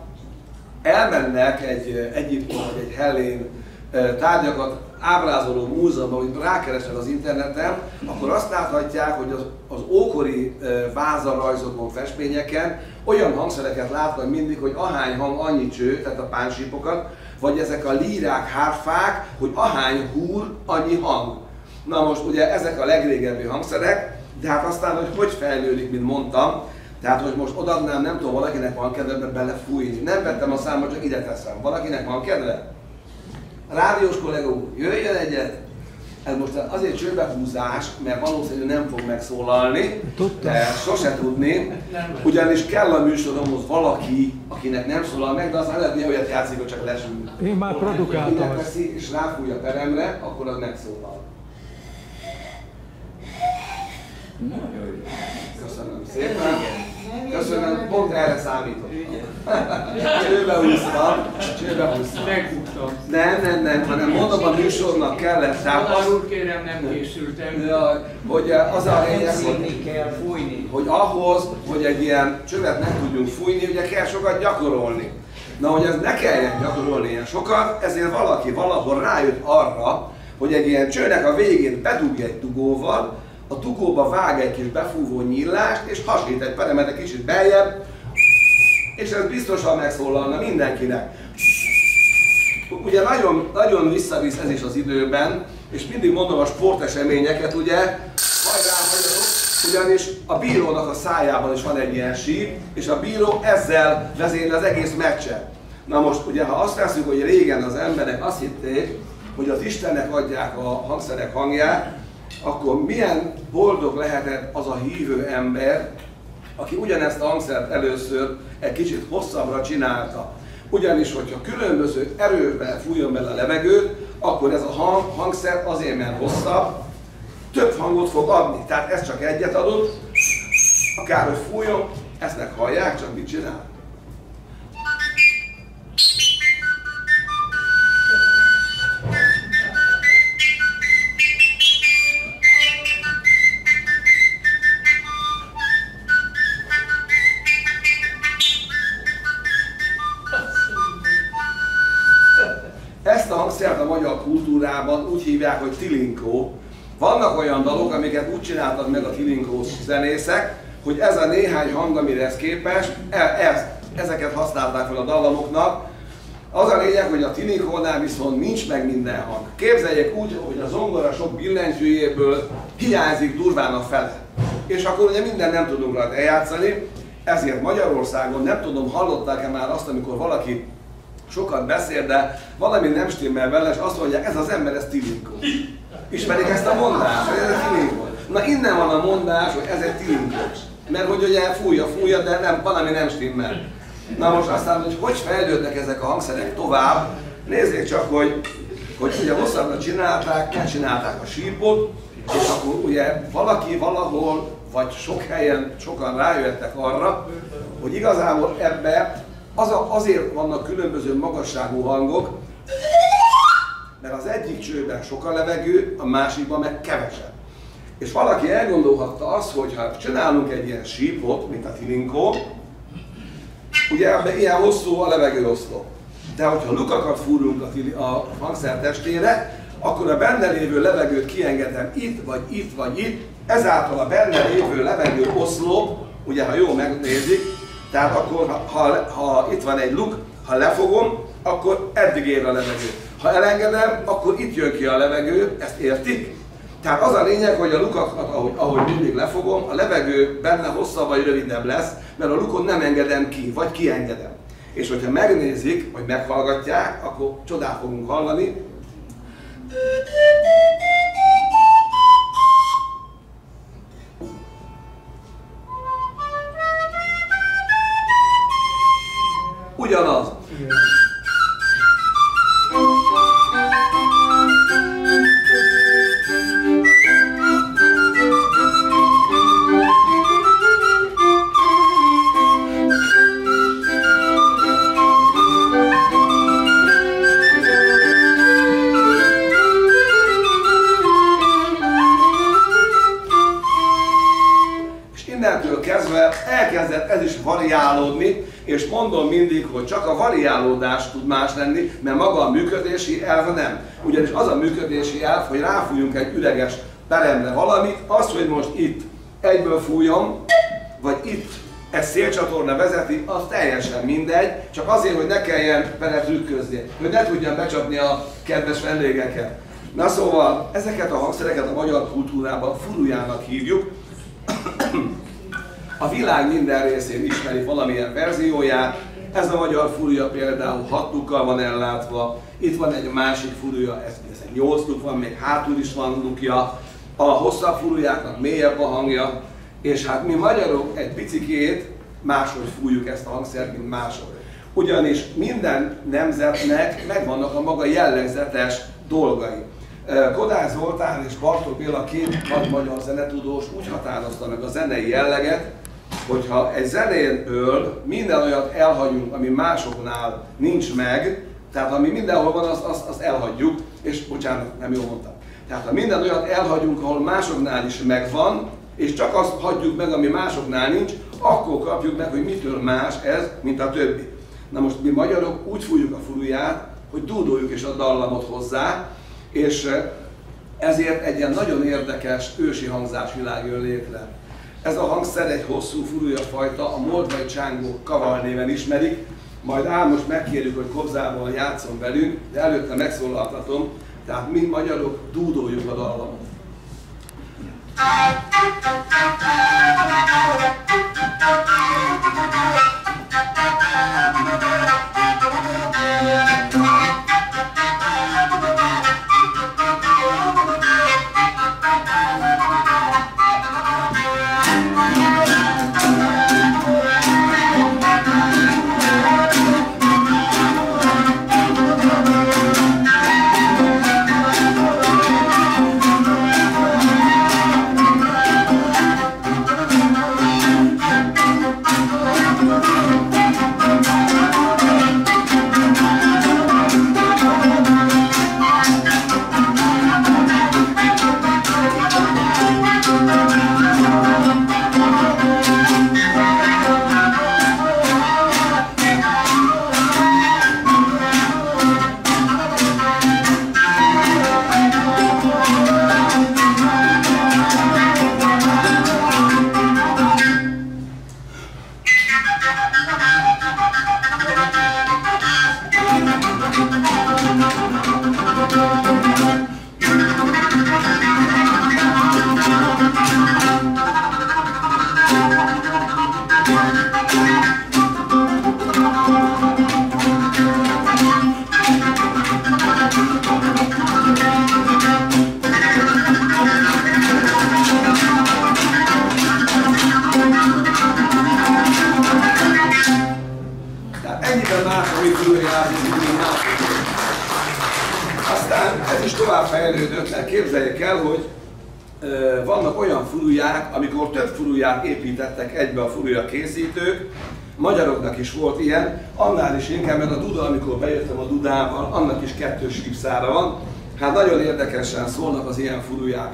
elmennek egy Egyiptom vagy egy hellén tárgyakat ábrázoló múzeumban, hogy rákeresnek az interneten, akkor azt láthatják, hogy az ókori vázarajzokon, festményeken olyan hangszereket látnak mindig, hogy ahány hang, annyi cső, tehát a pánsípokat, vagy ezek a lírák, hárfák, hogy ahány húr, annyi hang. Na most ugye ezek a legrégebbi hangszerek, de hát aztán, hogy fejlődik, mint mondtam, tehát, hogy most odaadnám, nem tudom, valakinek van kedve belefújni. Nem vettem a számot, csak ide teszem. Valakinek van kedve? Rádiós kollega úr, jöjjön egyet! Ez most azért csőbehúzás, mert valószínűleg nem fog megszólalni, de sose tudni, ugyanis kell a műsoromhoz valaki, akinek nem szólal meg, de az eredmény olyat játszik, hogy csak lesül. Én már produkáltam ezt. Veszi és ráfúj a teremre, akkor az megszólal. Köszönöm szépen. Köszönöm, pont erre számítok. Csőbehúztam. Megbuktam. Nem, hanem mondom, a műsornak kellett. Tanár kérem, nem készültem. Hogy az a lényeg, Szívni kell, fújni. hogy ahhoz, hogy egy ilyen csövet meg tudjunk fújni, ugye kell sokat gyakorolni. Na, hogy ez ne kelljen gyakorolni ilyen sokat, ezért valaki valahol rájött arra, hogy egy ilyen csőnek a végén bedugja egy dugóval, a dugóba vág egy kis befúvó nyílást, és hasít egy peremet egy kicsit beljebb, és ez biztosan megszólalna mindenkinek. Ugye nagyon visszavisz ez is az időben, és mindig mondom a sporteseményeket, ugye, hajrá magyarok, ugyanis a bírónak a szájában is van egy ilyen síp, és a bíró ezzel vezényli az egész meccset. Na most ugye, ha azt veszünk, hogy régen az emberek azt hitték, hogy az Istennek adják a hangszerek hangját, akkor milyen boldog lehetett az a hívő ember, aki ugyanezt a hangszert először egy kicsit hosszabbra csinálta. Ugyanis, hogyha különböző erővel fújjon bele a levegőt, akkor ez a hangszer azért, mert hosszabb, több hangot fog adni. Tehát ez csak egyet adott, akárhogy fújjon, ezt meg hallják, csak mit csinál. Ezt a hangszert a magyar kultúrában úgy hívják, hogy tilinkó. Vannak olyan dalok, amiket úgy csináltak meg a tilinkós zenészek, hogy ez a néhány hang, amire ez képes, ezeket használták fel a dallamoknak. Az a lényeg, hogy a tilinkónál viszont nincs meg minden hang. Képzeljék úgy, hogy a zongora sok billentyűjéből hiányzik durván a fele. És akkor ugye minden nem tudunk rá eljátszani, ezért Magyarországon, nem tudom, hallották-e már azt, amikor valaki sokat beszél, de valami nem stimmel vele, és azt mondják, ez az ember, ez tilinkó. Ismerik ezt a mondást, hogy ez egy tilinkó? Na innen van a mondás, hogy ez egy tilinkó. Mert hogy ugye fújja, de nem, valami nem stimmel. Na most aztán, hogy fejlődnek ezek a hangszerek tovább, nézzék csak, hogy ugye hosszabbra csinálták a sípot, és akkor ugye valaki valahol, vagy sok helyen sokan rájöttek arra, hogy igazából ebbe azért vannak különböző magasságú hangok, mert az egyik csőben sok a levegő, a másikban meg kevesebb. És valaki elgondolhatta azt, hogy ha csinálunk egy ilyen sípot, mint a tilinkó, ugye ebben ilyen hosszú a levegőoszlop. De hogyha lukakat fúrunk a hangszer testére, akkor a benne lévő levegőt kiengedem itt, vagy itt, vagy itt, ezáltal a benne lévő levegőoszlop, ugye ha jól megnézik, tehát akkor, ha itt van egy luk, ha lefogom, akkor eddig ér a levegő. Ha elengedem, akkor itt jön ki a levegő, ezt értik? Tehát az a lényeg, hogy a lukakat, ahogy mindig lefogom, a levegő benne hosszabb vagy rövidebb lesz, mert a lukon nem engedem ki, vagy kiengedem. És hogyha megnézik, vagy meghallgatják, akkor csodát fogunk hallani. Ugyanaz. És innentől kezdve elkezdett ez is variálódni, és mondom mindig, hogy csak a variálódás tud más lenni, mert maga a működési elv nem. Ugyanis az a működési elv, hogy ráfújunk egy üreges peremre valamit, az, hogy most itt egyből fújom, vagy itt egy szélcsatorna vezeti, az teljesen mindegy, csak azért, hogy ne kelljen vele trükközni, hogy ne tudjam becsapni a kedves vendégeket. Na szóval, ezeket a hangszereket a magyar kultúrában furujának hívjuk. A világ minden részén ismeri valamilyen verzióját, Ez a magyar furúja például 6 lukkal van ellátva, itt van egy másik furúja, ez 8 luk van, még hátul is van lukja, a hosszabb furújáknak mélyebb a hangja, és hát mi magyarok egy picikét máshogy fújjuk ezt a hangszert, mint mások. Ugyanis minden nemzetnek megvannak a maga jellegzetes dolgai. Kodály Zoltán és Bartók Béla, két nagy magyar zenetudós úgy határozta meg a zenei jelleget, hogyha egy zenénből minden olyat elhagyunk, ami másoknál nincs meg, tehát ami mindenhol van, azt elhagyjuk, és bocsánat, nem jól mondtam. Tehát ha minden olyat elhagyunk, ahol másoknál is megvan, és csak azt hagyjuk meg, ami másoknál nincs, akkor kapjuk meg, hogy mitől más ez, mint a többi. Na most mi magyarok úgy fújjuk a furuját, hogy dúdoljuk is a dallamot hozzá, és ezért egy ilyen nagyon érdekes ősi hangzásvilág jön létre. Ez a hangszer egy hosszú furujafajta, a moldvai csángó kaval néven ismerik, majd most megkérjük, hogy kobzával játszon velünk, de előtte megszólaltatom, tehát mi magyarok dúdoljuk a dallamot. Aztán ez is tovább fejlődött, mert képzeljék el, hogy vannak olyan furuják, amikor több furuját építettek egybe a furuja készítők, magyaroknak is volt ilyen, annál is inkább, mert a duda, amikor bejöttem a dudával, annak is kettős hípszára van. Hát nagyon érdekesen szólnak az ilyen furuják.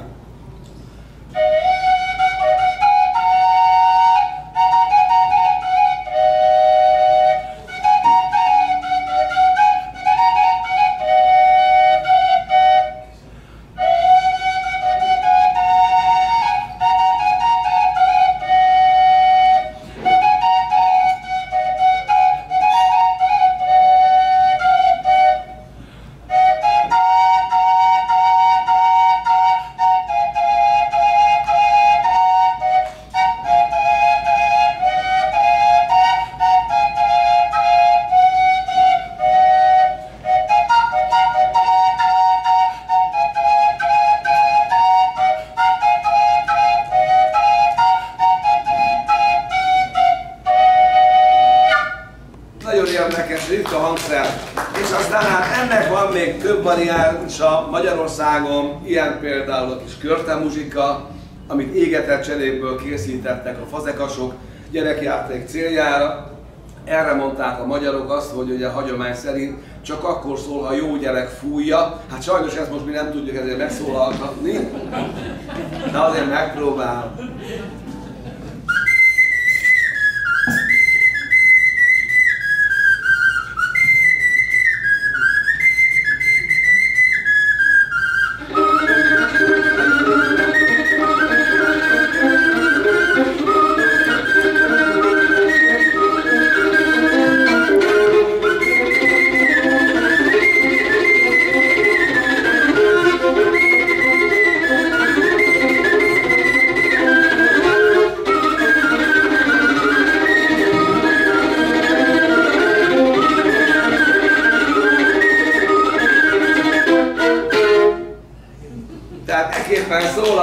Érdekes, ritka hangszer. És aztán hát ennek van még több variánsa Magyarországon, ilyen például a kis körtemuzsika, amit égetett cseréből készítettek a fazekasok gyerekjáték céljára. Erre mondták a magyarok azt, hogy ugye a hagyomány szerint csak akkor szól, ha a jó gyerek fújja. Hát sajnos ezt most mi nem tudjuk ezért megszólaltatni, de azért megpróbál.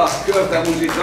Körte muzsika.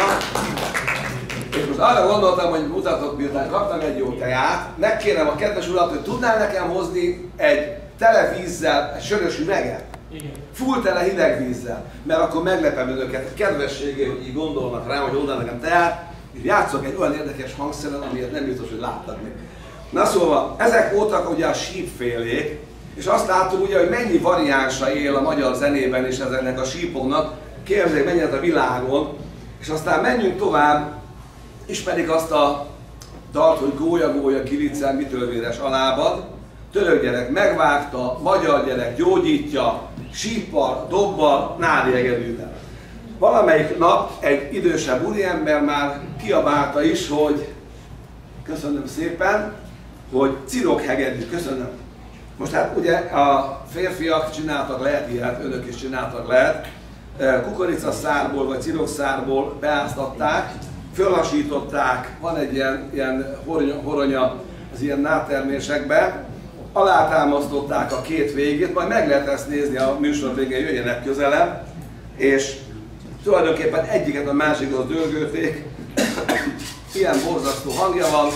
És most arra gondoltam, hogy mutatok, miután kaptam egy jó teát, megkérem a kedves urat, hogy tudnál nekem hozni egy tele vízzel, egy sörös üveget? Igen. Full tele hideg vízzel, mert akkor meglepem önöket, kedvességé, hogy így gondolnak rám, hogy oda nekem teát, és játszok egy olyan érdekes hangszeren, amiért nem biztos, hogy láttad még. Na szóval, ezek voltak ugye a sípfélék, és azt láttuk ugye, hogy mennyi variánsa él a magyar zenében és ezeknek a sípoknak, képzeljék mennyit a világon, és aztán menjünk tovább, ismerik azt a dalt, hogy gólya-gólya kiliccel, mitől véres a lábad, török gyerek megvágta, magyar gyerek gyógyítja, síppal, dobbal, nádi egedűvel. Valamelyik nap egy idősebb úriember már kiabálta is, hogy köszönöm szépen, hogy cirokhegedű, köszönöm. Most hát ugye a férfiak csináltak lehet ilyet, önök is csináltak lehet, kukoricaszárból vagy cirokszárból beáztatták, fölasították, van egy ilyen horonya az ilyen náttermésekben, alátámasztották a két végét, majd meg lehet ezt nézni a műsor végén, jöjjenek közelebb, és tulajdonképpen egyiket a másikhoz dőlgőték, ilyen borzasztó hangja van,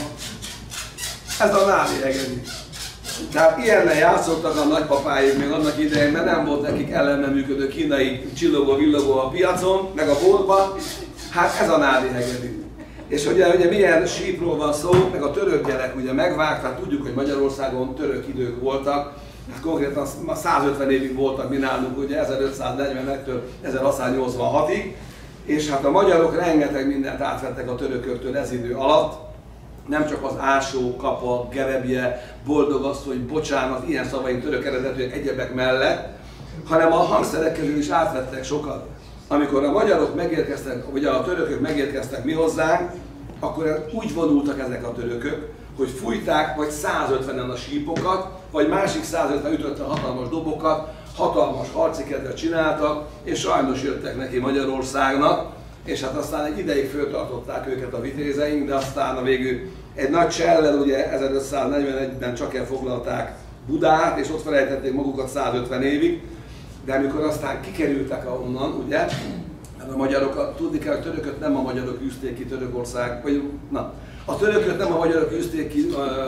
ez a nádi egedű. Tehát ilyennel játszottak a nagypapáik még annak idején, mert nem volt nekik ellenben működő kínai csillogó-villogó a piacon, meg a boltban, hát ez a nádi egedű. És ugye milyen sípról van szó, meg a török gyerek ugye megvágta, hát tudjuk, hogy Magyarországon török idők voltak, hát konkrétan 150 évig voltak mi nálunk, ugye 1541-től 1686-ig, és hát a magyarok rengeteg mindent átvettek a törököktől ez idő alatt, nem csak az ásó, kapa, gerebje, boldogasszony, bocsánat, ilyen szavaink török eredetűek egyebek mellett, hanem a hangszerek közül is átvettek sokat. Amikor a magyarok megérkeztek, vagy a törökök megérkeztek mi hozzánk, akkor úgy vonultak ezek a törökök, hogy fújták vagy 150-en a sípokat, vagy másik 150 ütötte hatalmas dobokat, hatalmas harci kedvet csináltak, és sajnos jöttek neki Magyarországnak, és hát aztán egy ideig föltartották őket a vitézeink, de aztán a végül egy nagy csellel ugye 1541-ben csak elfoglalták Budát, és ott felejtették magukat 150 évig, de amikor aztán kikerültek onnan, ugye, a magyarok, tudni kell, hogy törököt nem a magyarok űzték ki Törökország, vagy na, a törököt nem a magyarok űzték ki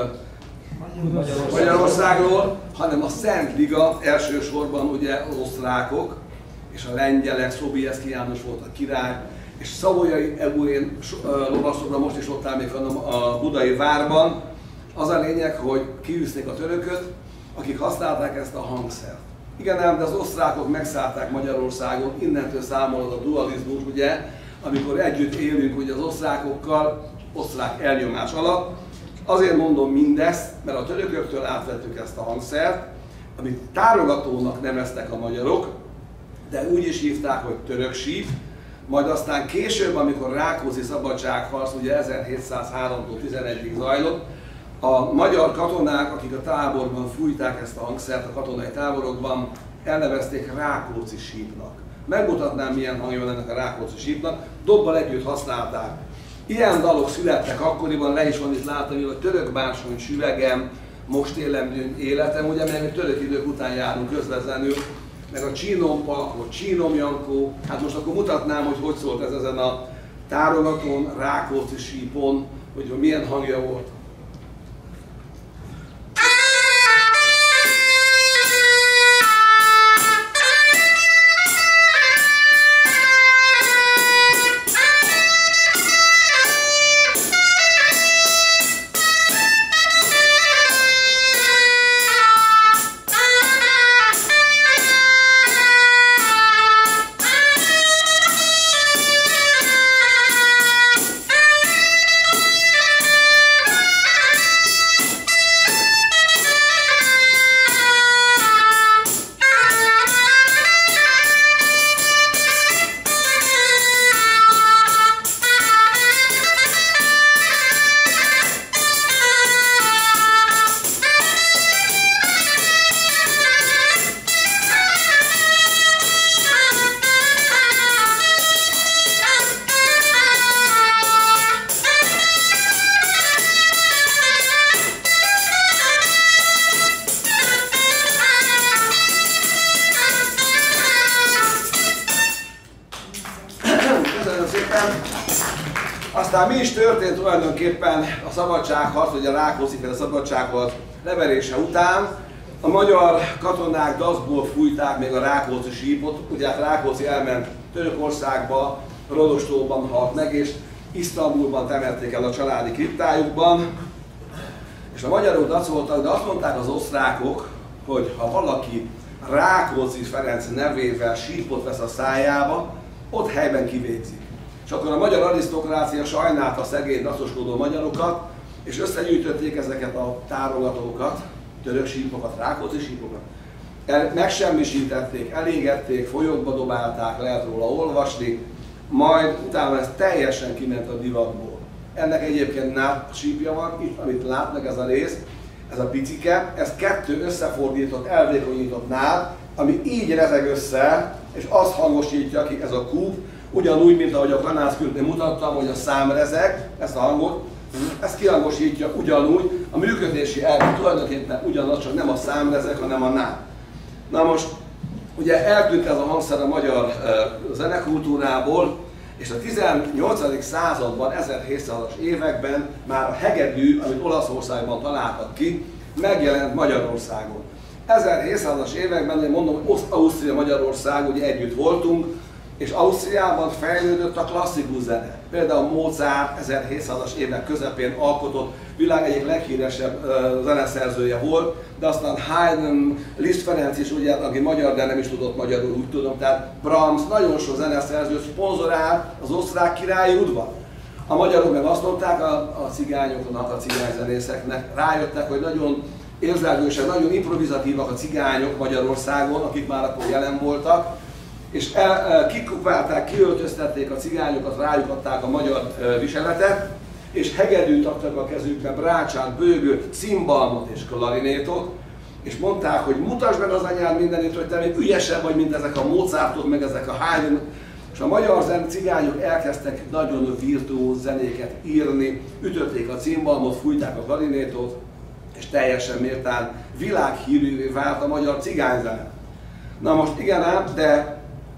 Magyarországról, hanem a Szent Liga, elsősorban ugye az osztrákok, és a lengyelek, Sobieski János volt a király, és Savoyai Eugén lovasokra most is ott áll még a budai várban. Az a lényeg, hogy kiűzték a törököt, akik használták ezt a hangszert. Igen ám, de az osztrákok megszállták Magyarországon, innentől számolod a dualizmus, ugye, amikor együtt élünk ugye az osztrákokkal, osztrák elnyomás alatt. Azért mondom mindezt, mert a törököktől átvettük ezt a hangszert, amit tárogatónak neveztek a magyarok, de úgy is hívták, hogy török síp, majd aztán később, amikor Rákóczi szabadságharc ugye 1703-tól 11-ig zajlott, a magyar katonák, akik a táborban fújták ezt a hangszert, a katonai táborokban, elnevezték Rákóczi sípnak. Megmutatnám, milyen hangja van ennek a Rákóczi sípnak, dobbal együtt használták. Ilyen dalok születtek akkoriban, le is van itt látni, hogy török bársony süvegem, most élem életem, ugye, mert mi török idők után járunk közvetlenül, meg a Csínompa, vagy Csínom Jankó, hát most akkor mutatnám, hogy szólt ez ezen a tárogatón, Rákóczi sípon, hogy milyen hangja volt. szépen. Aztán mi is történt tulajdonképpen a szabadságharc, vagy a Rákóczi-féle szabadságharc leverése után. A magyar katonák daszból fújták még a Rákóczi sípot, ugye hát Rákóczi elment Törökországba, Rodostóban halt meg, és Isztambulban temették el a családi kriptájukban. És a magyarok dacoltak, de azt mondták az osztrákok, hogy ha valaki Rákóczi Ferenc nevével sípot vesz a szájába, ott helyben kivégzik. És akkor a magyar arisztokrácia sajnálta a szegény dacoskodó magyarokat, és összegyűjtötték ezeket a tárogatókat, török sípokat, Rákóczi sípokat. Megsemmisítették, elégették, folyókba dobálták, lehet róla olvasni, majd utána ez teljesen kiment a divatból. Ennek egyébként sípja van, itt amit látnak ez a rész, ez a picike, ez 2 összefordított, elvékonyított nád, ami így rezeg össze, és azt hangosítja ki ez a kúp, ugyanúgy, mint ahogy a kanászkürtnél mutattam, hogy a szám rezeg, ezt a hangot, ezt kihangosítja ugyanúgy, a működési elv tulajdonképpen ugyanaz, csak nem a szám rezeg, hanem a nád. Na most, ugye eltűnt ez a hangszer a magyar zenekultúrából, és a 18. században, 1700-as években már a hegedű, amit Olaszországban találtak ki, megjelent Magyarországon. 1700-as években, én mondom, hogy Ausztria-Magyarország, ugye együtt voltunk, és Ausztriában fejlődött a klasszikus zene. Például Mozart 1700-as évek közepén alkotott, világ egyik leghíresebb zeneszerzője volt, de aztán Haydn, Liszt Ferenc is, ugye, aki magyar, de nem is tudott magyarul, úgy tudom, tehát Brahms, nagyon sok zeneszerző szponzorált az osztrák királyi udvar. A magyarok meg azt mondták a cigányoknak, a cigányzenészeknek, rájöttek, hogy nagyon érzelgősek, nagyon improvizatívak a cigányok Magyarországon, akik már akkor jelen voltak, és kikupálták, kiöltöztették a cigányokat, rájuk adták a magyar viseletet, és hegedűt adtak a kezükbe, brácsát, bőgőt, cimbalmot és klarinétot, és mondták, hogy mutasd meg az anyád mindenit, hogy te még ügyesebb vagy, mint ezek a Mozartok, meg ezek a Haydn. És a magyar cigányok elkezdtek nagyon virtuóz zenéket írni, ütötték a cimbalmot, fújták a klarinétot, és teljesen méltán világhírűvé vált a magyar cigányzene. Na most igen ám, de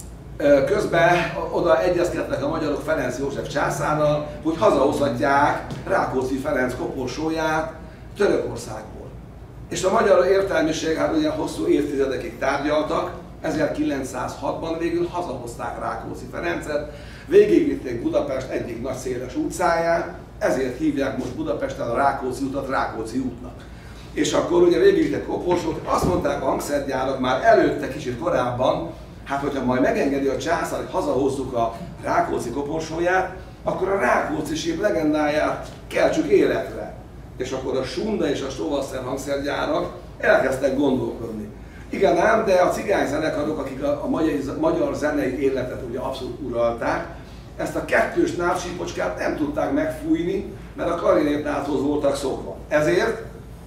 közben oda egyezkedtek a magyarok Ferenc József császárral, hogy hazahozhatják Rákóczi Ferenc koporsóját Törökországból. És a magyar értelmiség hát ugye hosszú évtizedekig tárgyaltak, 1906-ban végül hazahozták Rákóczi Ferencet, végigvitték Budapest egyik nagy széles utcáján, ezért hívják most Budapesten a Rákóczi utat Rákóczi útnak. És akkor ugye végigvitték koporsót, azt mondták a hangszergyárak már előtte, kicsit korábban, hát hogyha majd megengedi a császár, hogy hazahozzuk a Rákóczi koporsóját, akkor a Rákóczi síp legendáját keltsük életre. És akkor a Sunda és a Stovasszer hangszergyárak elkezdtek gondolkodni. Igen ám, de a cigányzenekarok, akik a magyar zenei életet ugye abszolút uralták, ezt a 2-s návsípocskát nem tudták megfújni, mert a klarinétnádhoz voltak szokva. Ezért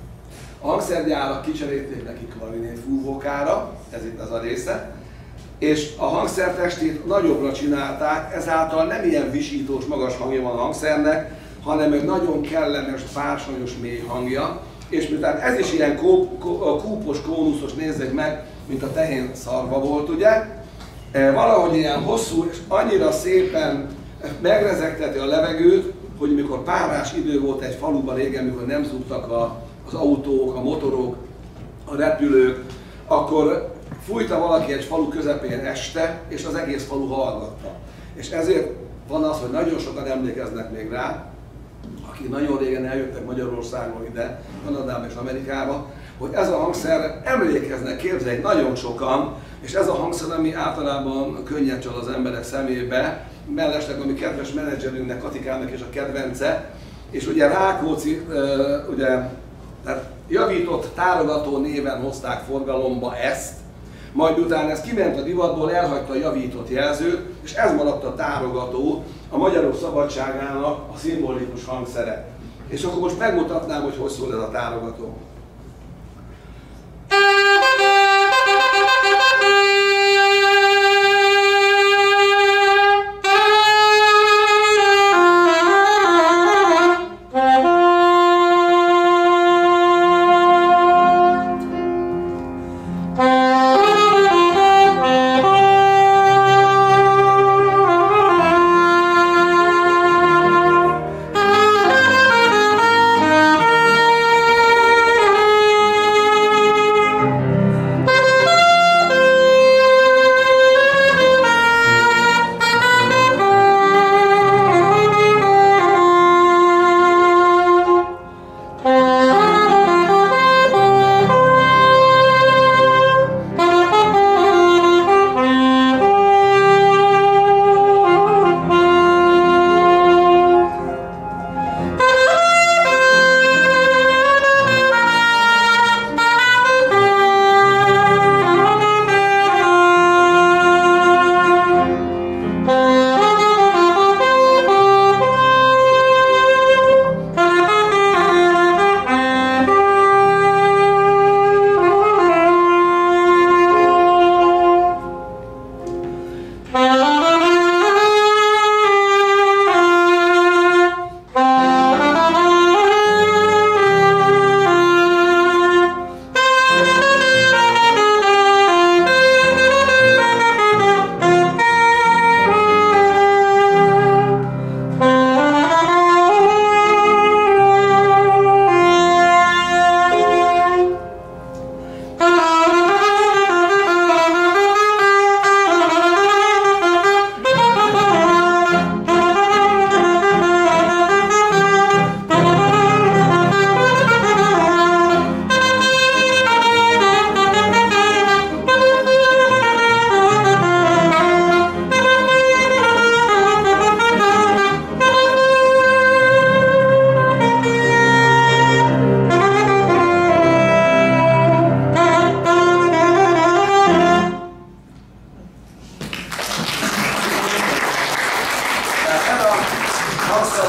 a hangszergyárak kicserélték neki klarinét fúvókára, ez itt az a része, és a hangszertestét nagyobbra csinálták, ezáltal nem ilyen visítós, magas hangja van a hangszernek, hanem egy nagyon kellemes, bársonyos, mély hangja, és miután ez is ilyen kúpos, kónuszos, nézzék meg, mint a tehén szarva volt, ugye? Valahogy ilyen hosszú, és annyira szépen megrezegteti a levegőt, hogy mikor párás idő volt egy faluban régen, mikor nem zúgtak az autók, a motorok, a repülők, akkor fújta valaki egy falu közepén este, és az egész falu hallgatta. És ezért van az, hogy nagyon sokan emlékeznek még rá, akik nagyon régen eljöttek Magyarországon ide, Kanadába és Amerikába, hogy ez a hangszer emlékeznek, képzeljék nagyon sokan, és ez a hangszer, ami általában könnyen csal az emberek szemébe, mellesleg a mi kedves menedzserünknek, Katikának és a kedvence, és ugye Rákóczi, ugye, tehát javított tárogató néven hozták forgalomba ezt, majd utána ez kiment a divatból, elhagyta a javított jelzőt, és ez maradt a tárogató, a magyarok szabadságának a szimbolikus hangszere. És akkor most megmutatnám, hogy szól ez a tárogató.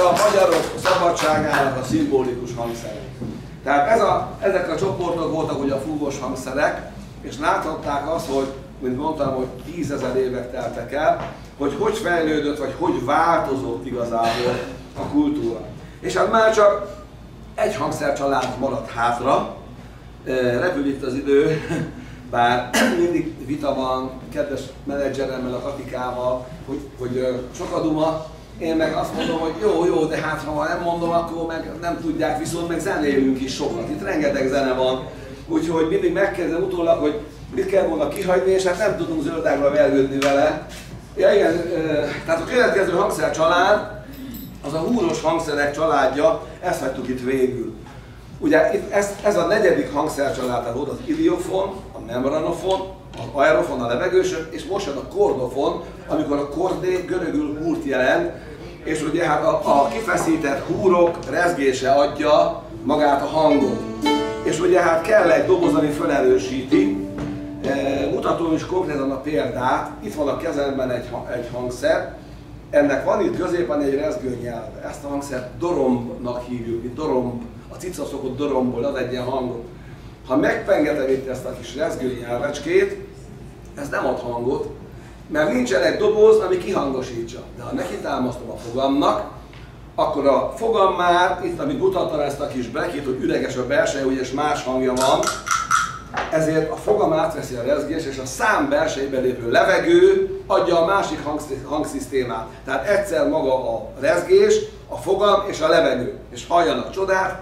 a magyarok szabadságának a szimbolikus hangszerek. Tehát ezek a csoportok voltak ugye a fúvós hangszerek, és láthatták azt, hogy, mint mondtam, hogy 10 000 évek teltek el, hogy fejlődött, vagy hogy változott igazából a kultúra. És hát már csak egy hangszercsalád maradt hátra, repül itt az idő, bár mindig vita van kedves menedzseremmel, a Katikával, hogy sok a duma, én meg azt mondom, hogy jó, de hát ha nem mondom, akkor meg nem tudják, viszont meg zenélünk is sokat, itt rengeteg zene van, úgyhogy mindig megkérdezem utólag, hogy mit kell volna kihagyni, és hát nem tudunk zöldágra vergődni vele. Ja igen, tehát a következő hangszercsalád, az a húros hangszerek családja, ezt hagytuk itt végül. Ugye itt ez a negyedik hangszercsalád, tehát volt az iliofon, a membranofon, az aerofon, a levegősök, és most jön a kordofon, amikor a kordé görögül húrt jelent, és ugye hát a kifeszített húrok rezgése adja magát a hangot. És ugye hát kell egy doboz, ami felerősíti. Mutatom is konkrétan a példát. Itt van a kezemben egy hangszer. Ennek van itt középen egy rezgőnyelve. Ezt a hangszert dorombnak hívjuk, mint doromb. A cica szokott dorombból ad egy ilyen hangot. Ha megpengetem itt ezt a kis rezgőnyelvecskét, ez nem ad hangot, mert nincsen egy doboz, ami kihangosítsa. De ha neki támasztom a fogamnak, akkor a fogam már, itt amit mutattam ezt a kis brekét, hogy üreges a belseje, és más hangja van, ezért a fogam átveszi a rezgést, és a szám belsejébe lépő levegő adja a másik hangszisztémát. Tehát egyszer maga a rezgés, a fogam és a levegő. És halljanak csodát!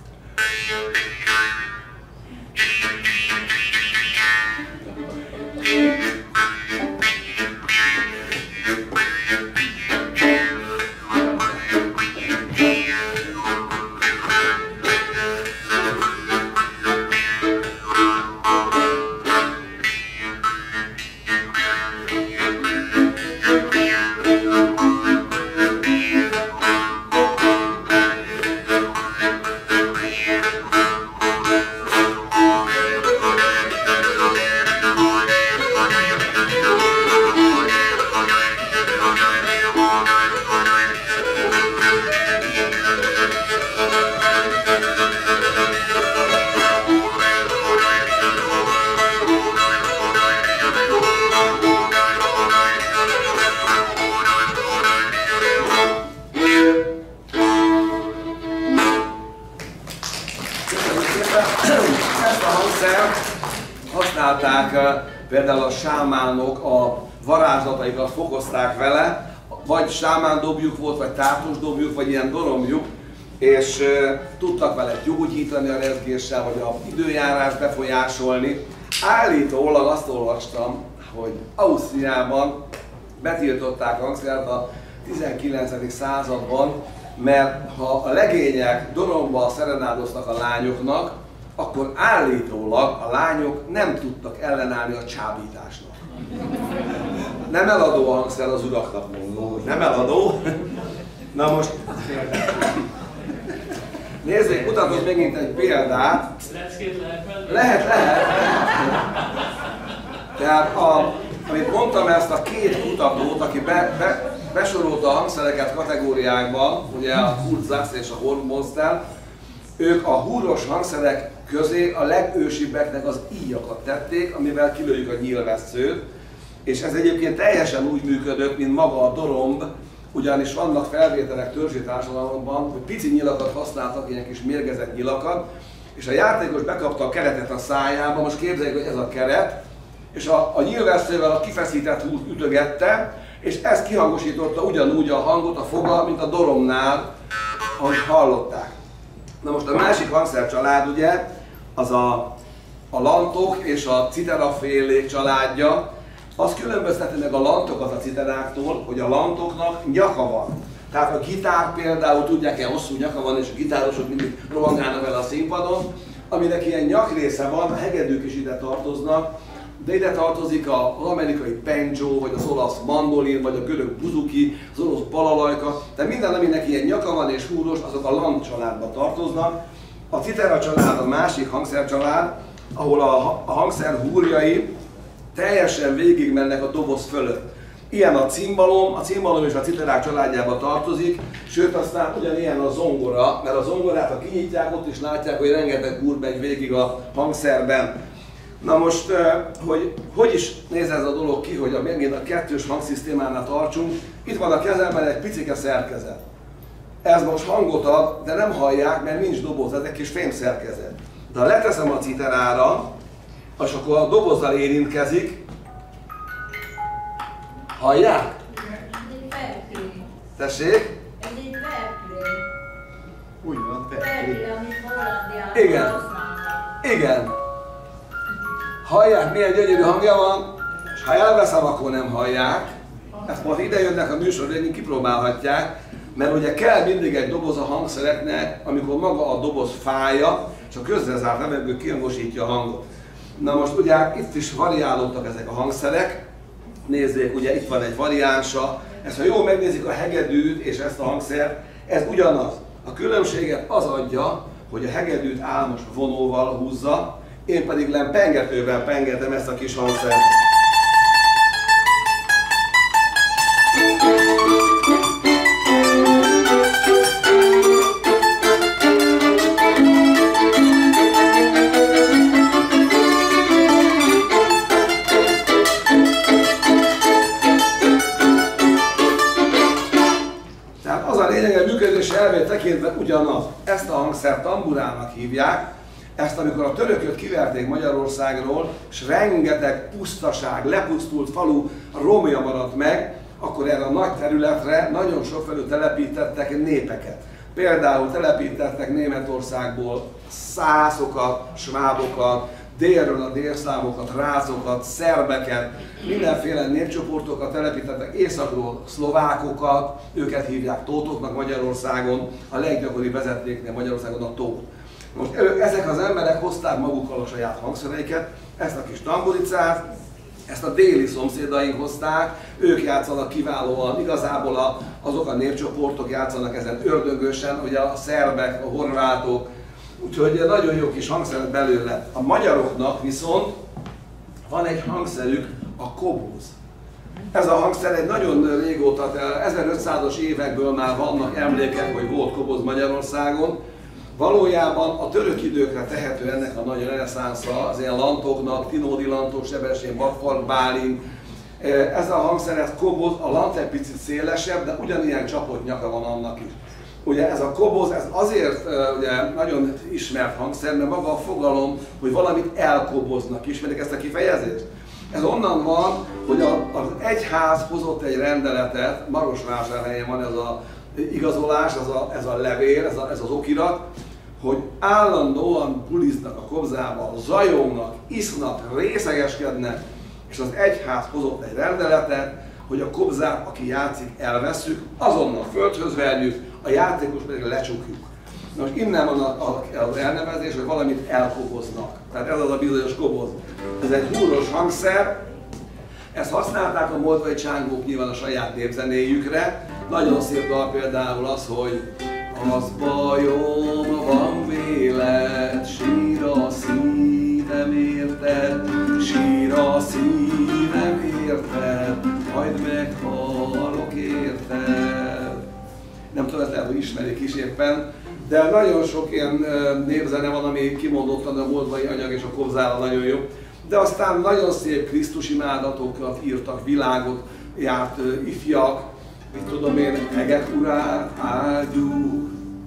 Ezt a hangszert használták például a sámánok, a varázslataikat fokozták vele, vagy sámándobjuk volt, vagy tártos dobjuk, vagy ilyen dorombjuk, és tudtak vele gyógyítani a rezgéssel, vagy az időjárást befolyásolni. Állítólag azt olvastam, hogy Ausztriában betiltották a hangszert a 19. században, mert ha a legények doromba szerenádoztak a lányoknak, akkor állítólag a lányok nem tudtak ellenállni a csábításnak. Nem eladó a hangszer az uraknak, mondom, nem eladó. Na most nézzék, mutatok megint egy példát. Lehet. Tehát amit mondtam, ezt a két kutatót, aki besorolta a hangszereket kategóriákba, ugye a Kurt Sachs és a Hornmonster, ők a húros hangszerek közé a legősibbeknek az íjakat tették, amivel kilőjük a nyílvesszőt, és ez egyébként teljesen úgy működött, mint maga a doromb, ugyanis vannak felvételek törzsi társadalomban, hogy pici nyilakat használtak, ilyen kis mérgezett nyilakat, és a játékos bekapta a keretet a szájába, most képzeljük, hogy ez a keret, és a nyílvesszővel a kifeszített húrt ütögette, és ez kihangosította ugyanúgy a hangot, a foga, mint a dorombnál, ahogy hallották. Na most a másik hangszercsalád ugye, az a lantok és a citerafélék családja. Az különbözteti meg a lantokat a citeráktól, hogy a lantoknak nyaka van. Tehát a gitár például, tudják, ilyen hosszú nyaka van, és a gitárosok mindig rohangálnak vele a színpadon, aminek ilyen nyakrésze van, a hegedűk is ide tartoznak, de ide tartozik az amerikai banjo, vagy az olasz mandolin, vagy a görög buzuki, az orosz balalajka. Tehát minden, aminek ilyen nyaka van és húros, azok a lant családba tartoznak. A citera család a másik hangszercsalád, ahol a hangszer húrjai teljesen végigmennek a doboz fölött. Ilyen a cimbalom és a citerák családjába tartozik, sőt aztán ugyanilyen a zongora, mert a zongorát, ha kinyitják, ott is látják, hogy rengeteg gúr megy végig a hangszerben. Na most, hogy is néz ez a dolog ki, hogy megint a kettős hangszisztémánál tartsunk. Itt van a kezemben egy picike szerkezet. Ez most hangot ad, de nem hallják, mert nincs doboz, ez egy kis fémszerkezet. De ha leteszem a citerára, és akkor a dobozzal érintkezik, hallják? Tessék? Ez egy verplé. Úgy van, Verplé, amit Hollandiában Igen. használnak. Igen. Hallják, milyen gyönyörű hangja van, és ha elveszem, akkor nem hallják. Ezt most ide jönnek a műsor végén, kipróbálhatják, mert ugye kell mindig egy doboz a hangszereknek, amikor maga a doboz fája, és a közrezárt levegő kihangosítja a hangot. Na most ugye itt is variálódtak ezek a hangszerek. Nézzék, ugye itt van egy variánsa. Ezt ha jól megnézik a hegedűt és ezt a hangszert, ez ugyanaz. A különbséget az adja, hogy a hegedűt álmos vonóval húzza, én pedig pengetővel pengetem ezt a kis hangszert. Tehát az a lényeg, hogy működési elvét tekintve ugyanaz. Ezt a hangszert tamburának hívják. Ezt amikor a törököt kiverték Magyarországról, és rengeteg pusztaság, lepusztult falu, romja maradt meg, akkor erre a nagy területre nagyon sokfelől telepítettek népeket. Például telepítettek Németországból szászokat, svábokat, délről a délszlávokat, rázokat, szerbeket, mindenféle népcsoportokat telepítettek, északról szlovákokat, őket hívják tótoknak Magyarországon, a leggyakoribb vezetéknél Magyarországon a tót. Most ezek az emberek hozták magukkal a saját hangszereiket, ezt a kis tamburicát, ezt a déli szomszédaink hozták, ők játszanak kiválóan, igazából azok a népcsoportok játszanak ezen ördögösen, ugye a szerbek, a horvátok, úgyhogy nagyon jó kis hangszer belőle. A magyaroknak viszont van egy hangszerük, a koboz. Ez a hangszer egy nagyon régóta, 1500-as évekből már vannak emlékek, hogy volt koboz Magyarországon. Valójában a török időkre tehető ennek a nagy reneszánsza, az ilyen lantoknak, Tinódi Lantos, Sebestyén, Bakar, Bálint. Ez a hangszer, ez koboz, a lant egy picit szélesebb, de ugyanilyen csapott nyaka van annak is. Ugye ez a koboz, ez azért ugye, nagyon ismert hangszer, mert maga a fogalom, hogy valamit elkoboznak. Ismerik ezt a kifejezést? Ez onnan van, hogy az egyház hozott egy rendeletet, Marosvásárhelyen van ez az igazolás, ez a levél, ez az okirat, hogy állandóan buliznak a kobzával, zajongnak, isznak, részegeskednek, és az egyház hozott egy rendeletet, hogy a kobzát, aki játszik, elvesszük, azonnal földhöz verjük, a játékos pedig lecsukjuk. Most innen van az elnevezés, hogy valamit elkoboznak. Tehát ez az a bizonyos koboz. Ez egy húros hangszer, ezt használták a moldvai csángók nyilván a saját népzenéjükre. Nagyon szép dal például az, hogy az bajom van vélet, sír a szívem érted, sír a szívem érted, majd meghalok érted. Nem tudom, lehet, hogy ismerik is éppen, de nagyon sok ilyen népzene van, ami kimondottan a moldvai anyag és a kobzára nagyon jó. De aztán nagyon szép Krisztus imádatokat írtak, világot járt ifjak, mit tudom én, Eget urát áldjuk,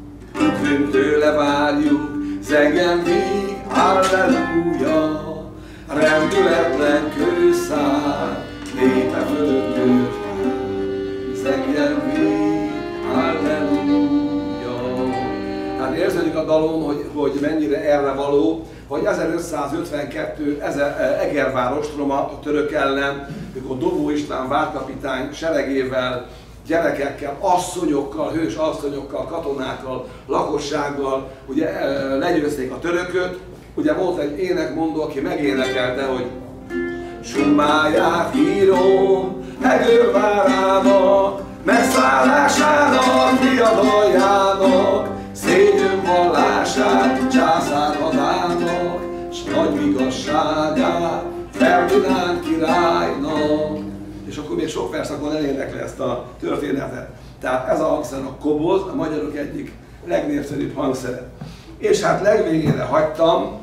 üdvünk tőle várjuk, zengjen víg, halleluja, rendületlen kőszár, népe fölött őrtál, zengjen víg, halleluja. Hát érződik a dalon, hogy mennyire erre való, hogy 1552 Egervár ostroma a török ellen, mikor Dobó István várkapitány seregével, gyerekekkel, asszonyokkal, hős asszonyokkal, katonákkal, lakossággal ugye legyőzték a törököt. Ugye volt egy énekmondó, aki megénekelte, hogy Sumáját írom Egervárának, megszállásának, diadaljának, szégyenvallását császár hadának, s nagy igazságát Ferdinánd királynak. És akkor akkor még sok verszakon elénekli ezt a történetet. Tehát ez a hangszer a koboz, a magyarok egyik legnépszerűbb hangszere. És hát legvégére hagytam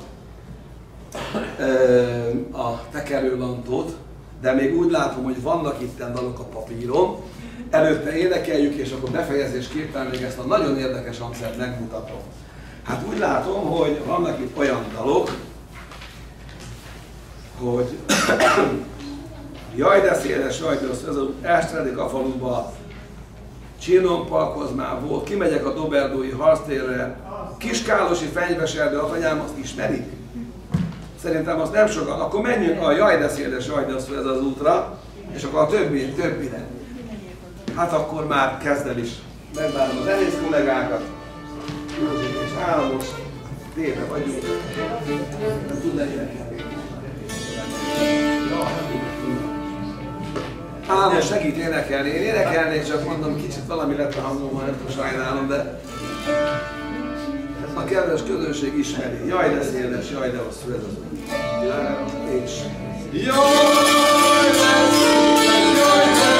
a tekerőlantót, de még úgy látom, hogy vannak itten dalok a papíron. Előtte énekeljük, és akkor befejezésképpen még ezt a nagyon érdekes hangszert megmutatom. Hát úgy látom, hogy vannak itt olyan dalok, hogy jaj de széles, jaj de az elstredik a faluba, Csirnonpalkozmán volt, kimegyek a Doberdói harctérre, Kiskálosi fenyves erdő, a anyám azt ismeri? Szerintem azt nem sokan. Akkor menjünk a jaj de széles, jaj de ez az útra, és akkor a többire. Hát akkor már kezdem is. Megvárom a zenész kollégákat. József és Álmos. Téve vagyunk. Nem tudnak énekelni. Álmos segít énekelni. Én énekelnék, csak mondom, kicsit valami lett a hangommal, nem tudom, sajnálom, de a kedves közönség ismeri. Jaj de széles, jaj de hosszú ez az út. És jaj de széles, jaj de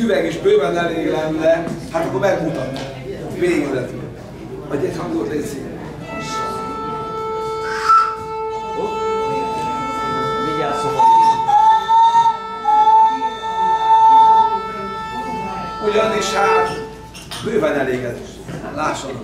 üveg is bőven elég lenne, hát akkor megmutatom. Végzetül. Vagy egy hangot légy szíves. Vigyázz szóval. Ugyanis hát bőven elég ez is. Lássanak.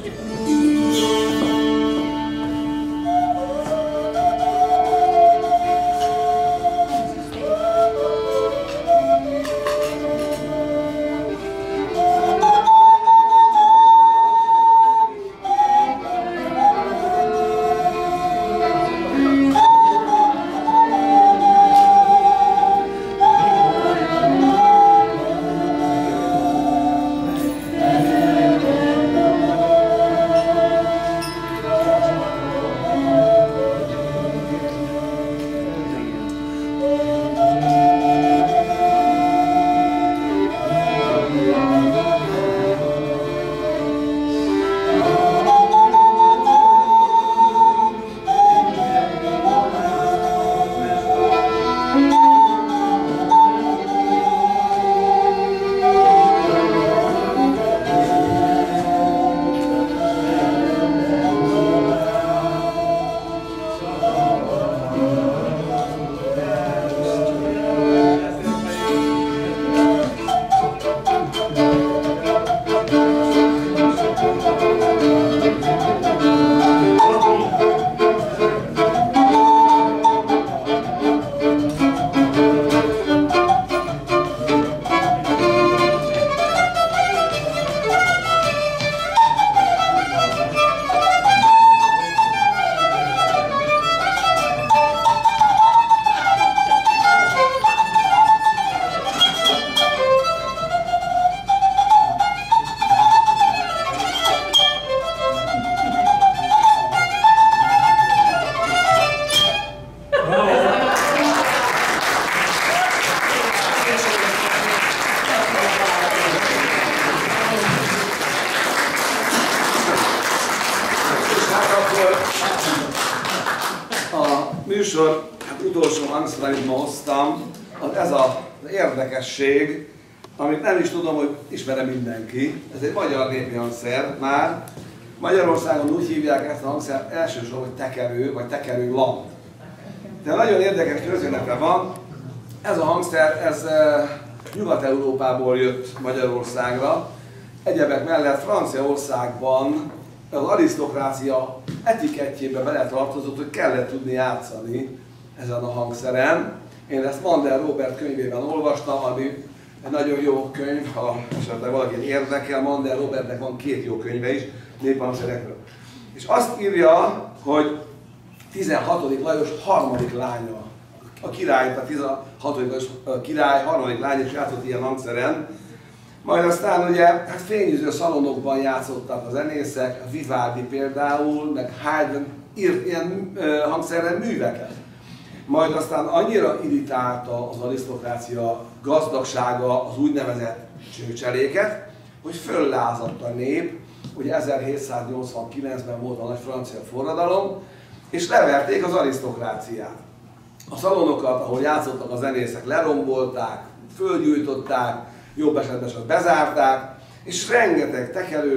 Műsor, hát utolsó hangszer, amit ma hoztam, az ez az érdekesség, amit nem is tudom, hogy ismerem mindenki. Ez egy magyar népi hangszer már. Magyarországon úgy hívják ezt a hangszert elsősorban, hogy tekerő, vagy tekerőland. De nagyon érdekes története van. Ez a hangszer, ez Nyugat-Európából jött Magyarországra. Egyebek mellett Franciaországban az arisztokrácia etikettjébe beletartozott, hogy kellett tudni játszani ezen a hangszeren. Én ezt Mander Róbert könyvében olvastam, ami egy nagyon jó könyv, ha esetleg valaki érdekel. Mander Róbertnek van 2 jó könyve is, néphangszerekről. És azt írja, hogy 16. Lajos harmadik lánya, a király, a 16. Lajos király harmadik lánya is játszott ilyen hangszeren. Majd aztán ugye hát fényűző szalonokban játszottak a zenészek, a Vivaldi például, meg Haydn írt ilyen hangszerrel műveket. Majd aztán annyira irritálta az arisztokrácia gazdagsága az úgynevezett csőcseléket, hogy föllázadt a nép. Ugye 1789-ben volt a nagy francia forradalom, és leverték az arisztokráciát. A szalonokat, ahol játszottak a zenészek, lerombolták, földgyújtották, jobb esetben csak bezárták, és rengeteg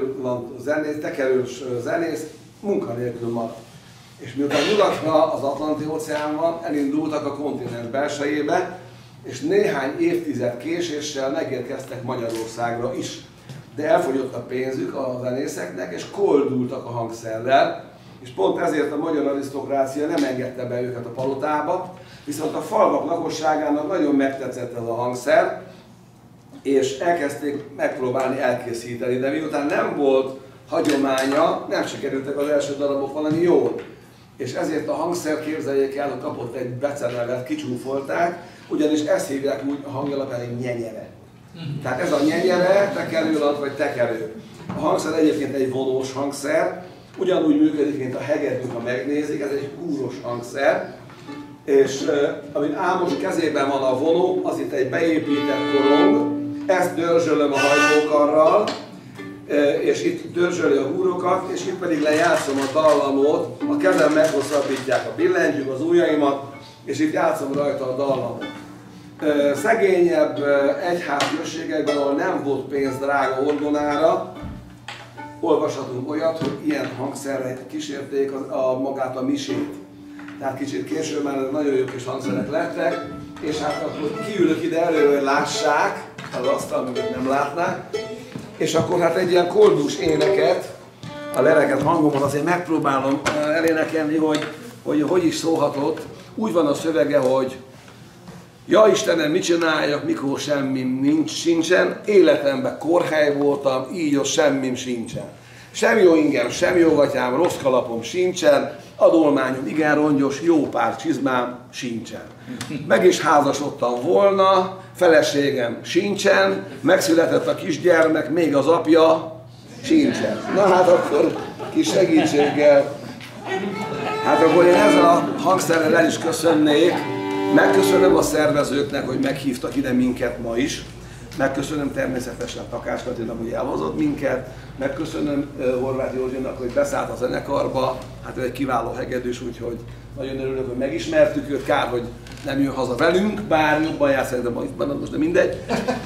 tekerős zenész munkanélkül maradt. És miután nyugatra az Atlanti-óceánban elindultak a kontinens belsejébe, és néhány évtized késéssel megérkeztek Magyarországra is. De elfogyott a pénzük a zenészeknek, és koldultak a hangszerrel, és pont ezért a magyar arisztokrácia nem engedte be őket a palotába, viszont a falvak lakosságának nagyon megtetszett ez a hangszer, és elkezdték megpróbálni elkészíteni, de miután nem volt hagyománya, nem sikerültek az első darabok valami jól. És ezért a hangszer, képzeljék el, hogy kapott egy becenevet, kicsúfolták, ugyanis ezt hívják úgy a hangalapján, hogy nyenyere. Tehát ez a nyenyere, tekerőlant vagy tekerő. A hangszer egyébként egy vonós hangszer, ugyanúgy működik, mint a hegedű, ha megnézik, ez egy húros hangszer, és amit Ámos kezében van a vonó, az itt egy beépített korong, ezt dörzsölöm a hajtókarral, és itt dörzsöli a húrokat, és itt pedig lejátszom a dallamot, a kezem meghosszabbítják a billentyűk, az ujjaimat, és itt játszom rajta a dallamot. szegényebb egyházközségekben, ahol nem volt pénz drága orgonára, olvashatunk olyat, hogy ilyen hangszerre kísérték magát a misét. Tehát kicsit később már nagyon jó kis hangszerek lettek, és hát akkor kiülök ide elő, hogy lássák, az asztal mögött nem látnák, és akkor hát egy ilyen koldus éneket, a lereket hangomon azért megpróbálom elénekelni, hogy is szólhatott. Úgy van a szövege, hogy ja Istenem, mit csináljak, mikor semmim sincsen, életemben korhely voltam, így ott semmim sincsen. Sem jó ingem, sem jó gatyám, rossz kalapom sincsen, adolmányom igen rongyos, jó pár csizmám sincsen. Meg is házasodtam volna, feleségem sincsen, megszületett a kisgyermek, még az apja sincsen. Na hát akkor kis segítséggel, hát akkor én ezzel a hangszerrel el is köszönnék. Megköszönöm a szervezőknek, hogy meghívtak ide minket ma is. Megköszönöm természetesen Takács Katinak, hogy elhozott minket. Megköszönöm Horváth Józsinak, hogy beszállt a zenekarba. Hát ő egy kiváló hegedűs, úgyhogy nagyon örülök, hogy megismertük őt. Kár, hogy nem jön haza velünk, bár jobban jár, szerintem itt van, most de mindegy.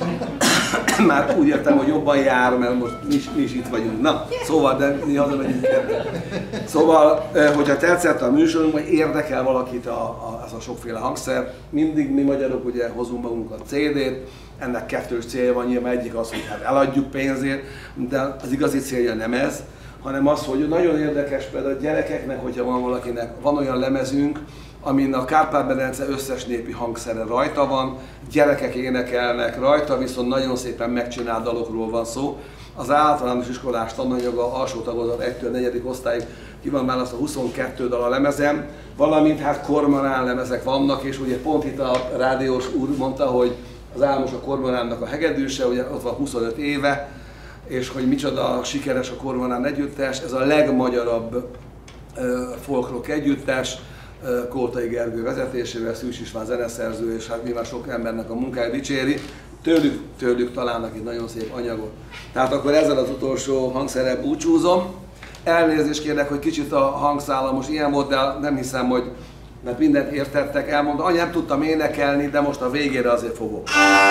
Már úgy értem, hogy jobban jár, mert most mi is itt vagyunk. Na, szóval, de mi hazamegyünk. Szóval, hogyha tetszett a műsorunk, vagy érdekel valakit ez a sokféle hangszer, mindig mi magyarok ugye hozunk magunkat CD-t, ennek kettős célja van, nyilván egyik az, hogy hát eladjuk pénzért, de az igazi célja nem ez, hanem az, hogy nagyon érdekes például a gyerekeknek, hogyha van valakinek, van olyan lemezünk, amin a Kárpát-medence összes népi hangszere rajta van, gyerekek énekelnek rajta, viszont nagyon szépen megcsinált dalokról van szó. Az általános iskolás tananyaga alsó tagozat 1-től 4. osztályig ki van választva 22 dal a lemezem, valamint hát kormorán lemezek vannak, és ugye pont itt a rádiós úr mondta, hogy az Álmos a kormoránnak a hegedűse, ugye ott van 25 éve, és hogy micsoda sikeres a Kormorán együttes, ez a legmagyarabb folkrock együttes, Koltai Gergő vezetésével, Szűcs István zeneszerző, és hát nyilván sok embernek a munkája dicséri, tőlük találnak egy nagyon szép anyagot. Tehát akkor ezzel az utolsó hangszerrel búcsúzom. Elnézést kérek, hogy kicsit a hangszála most ilyen volt, de nem hiszem, hogy mert mindent értettek, elmondta, anya, nem tudtam énekelni, de most a végére azért fogok.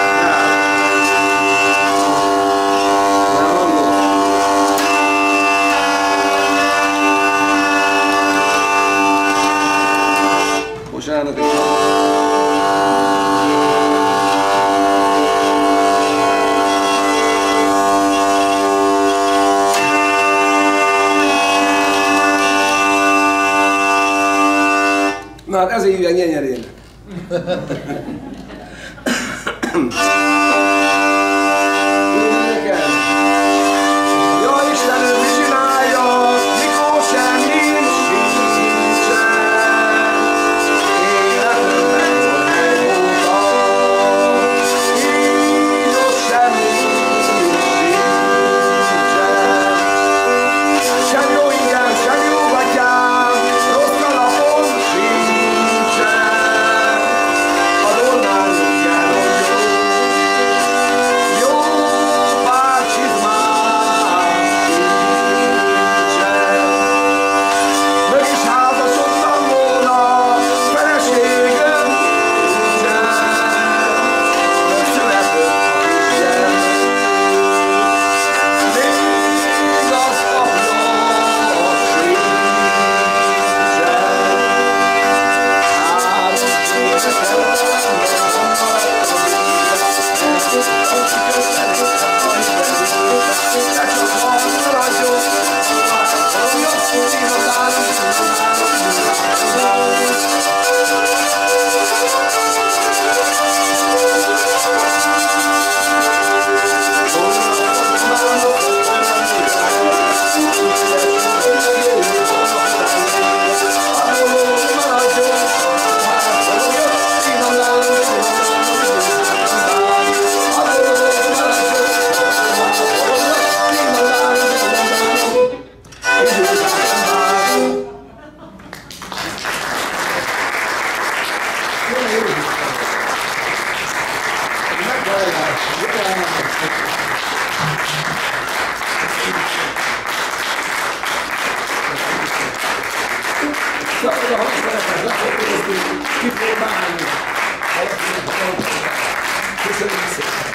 Bocsánat, na hát ezért hívják nyenyerének. Ja Istenem, mit csináljak, mikor semmi sincsen. Életemben voltam, így ott semmi sincsen. Sem jó ingem, sem jó gatyám, rossz kalapom sincsen. Adormányom kell, jó pár csizmám sincsen. Meg is házasodtam volna, feleségem sincsen. Megszületett a kisgyermek, még az apja sincsen. Köszönöm szépen!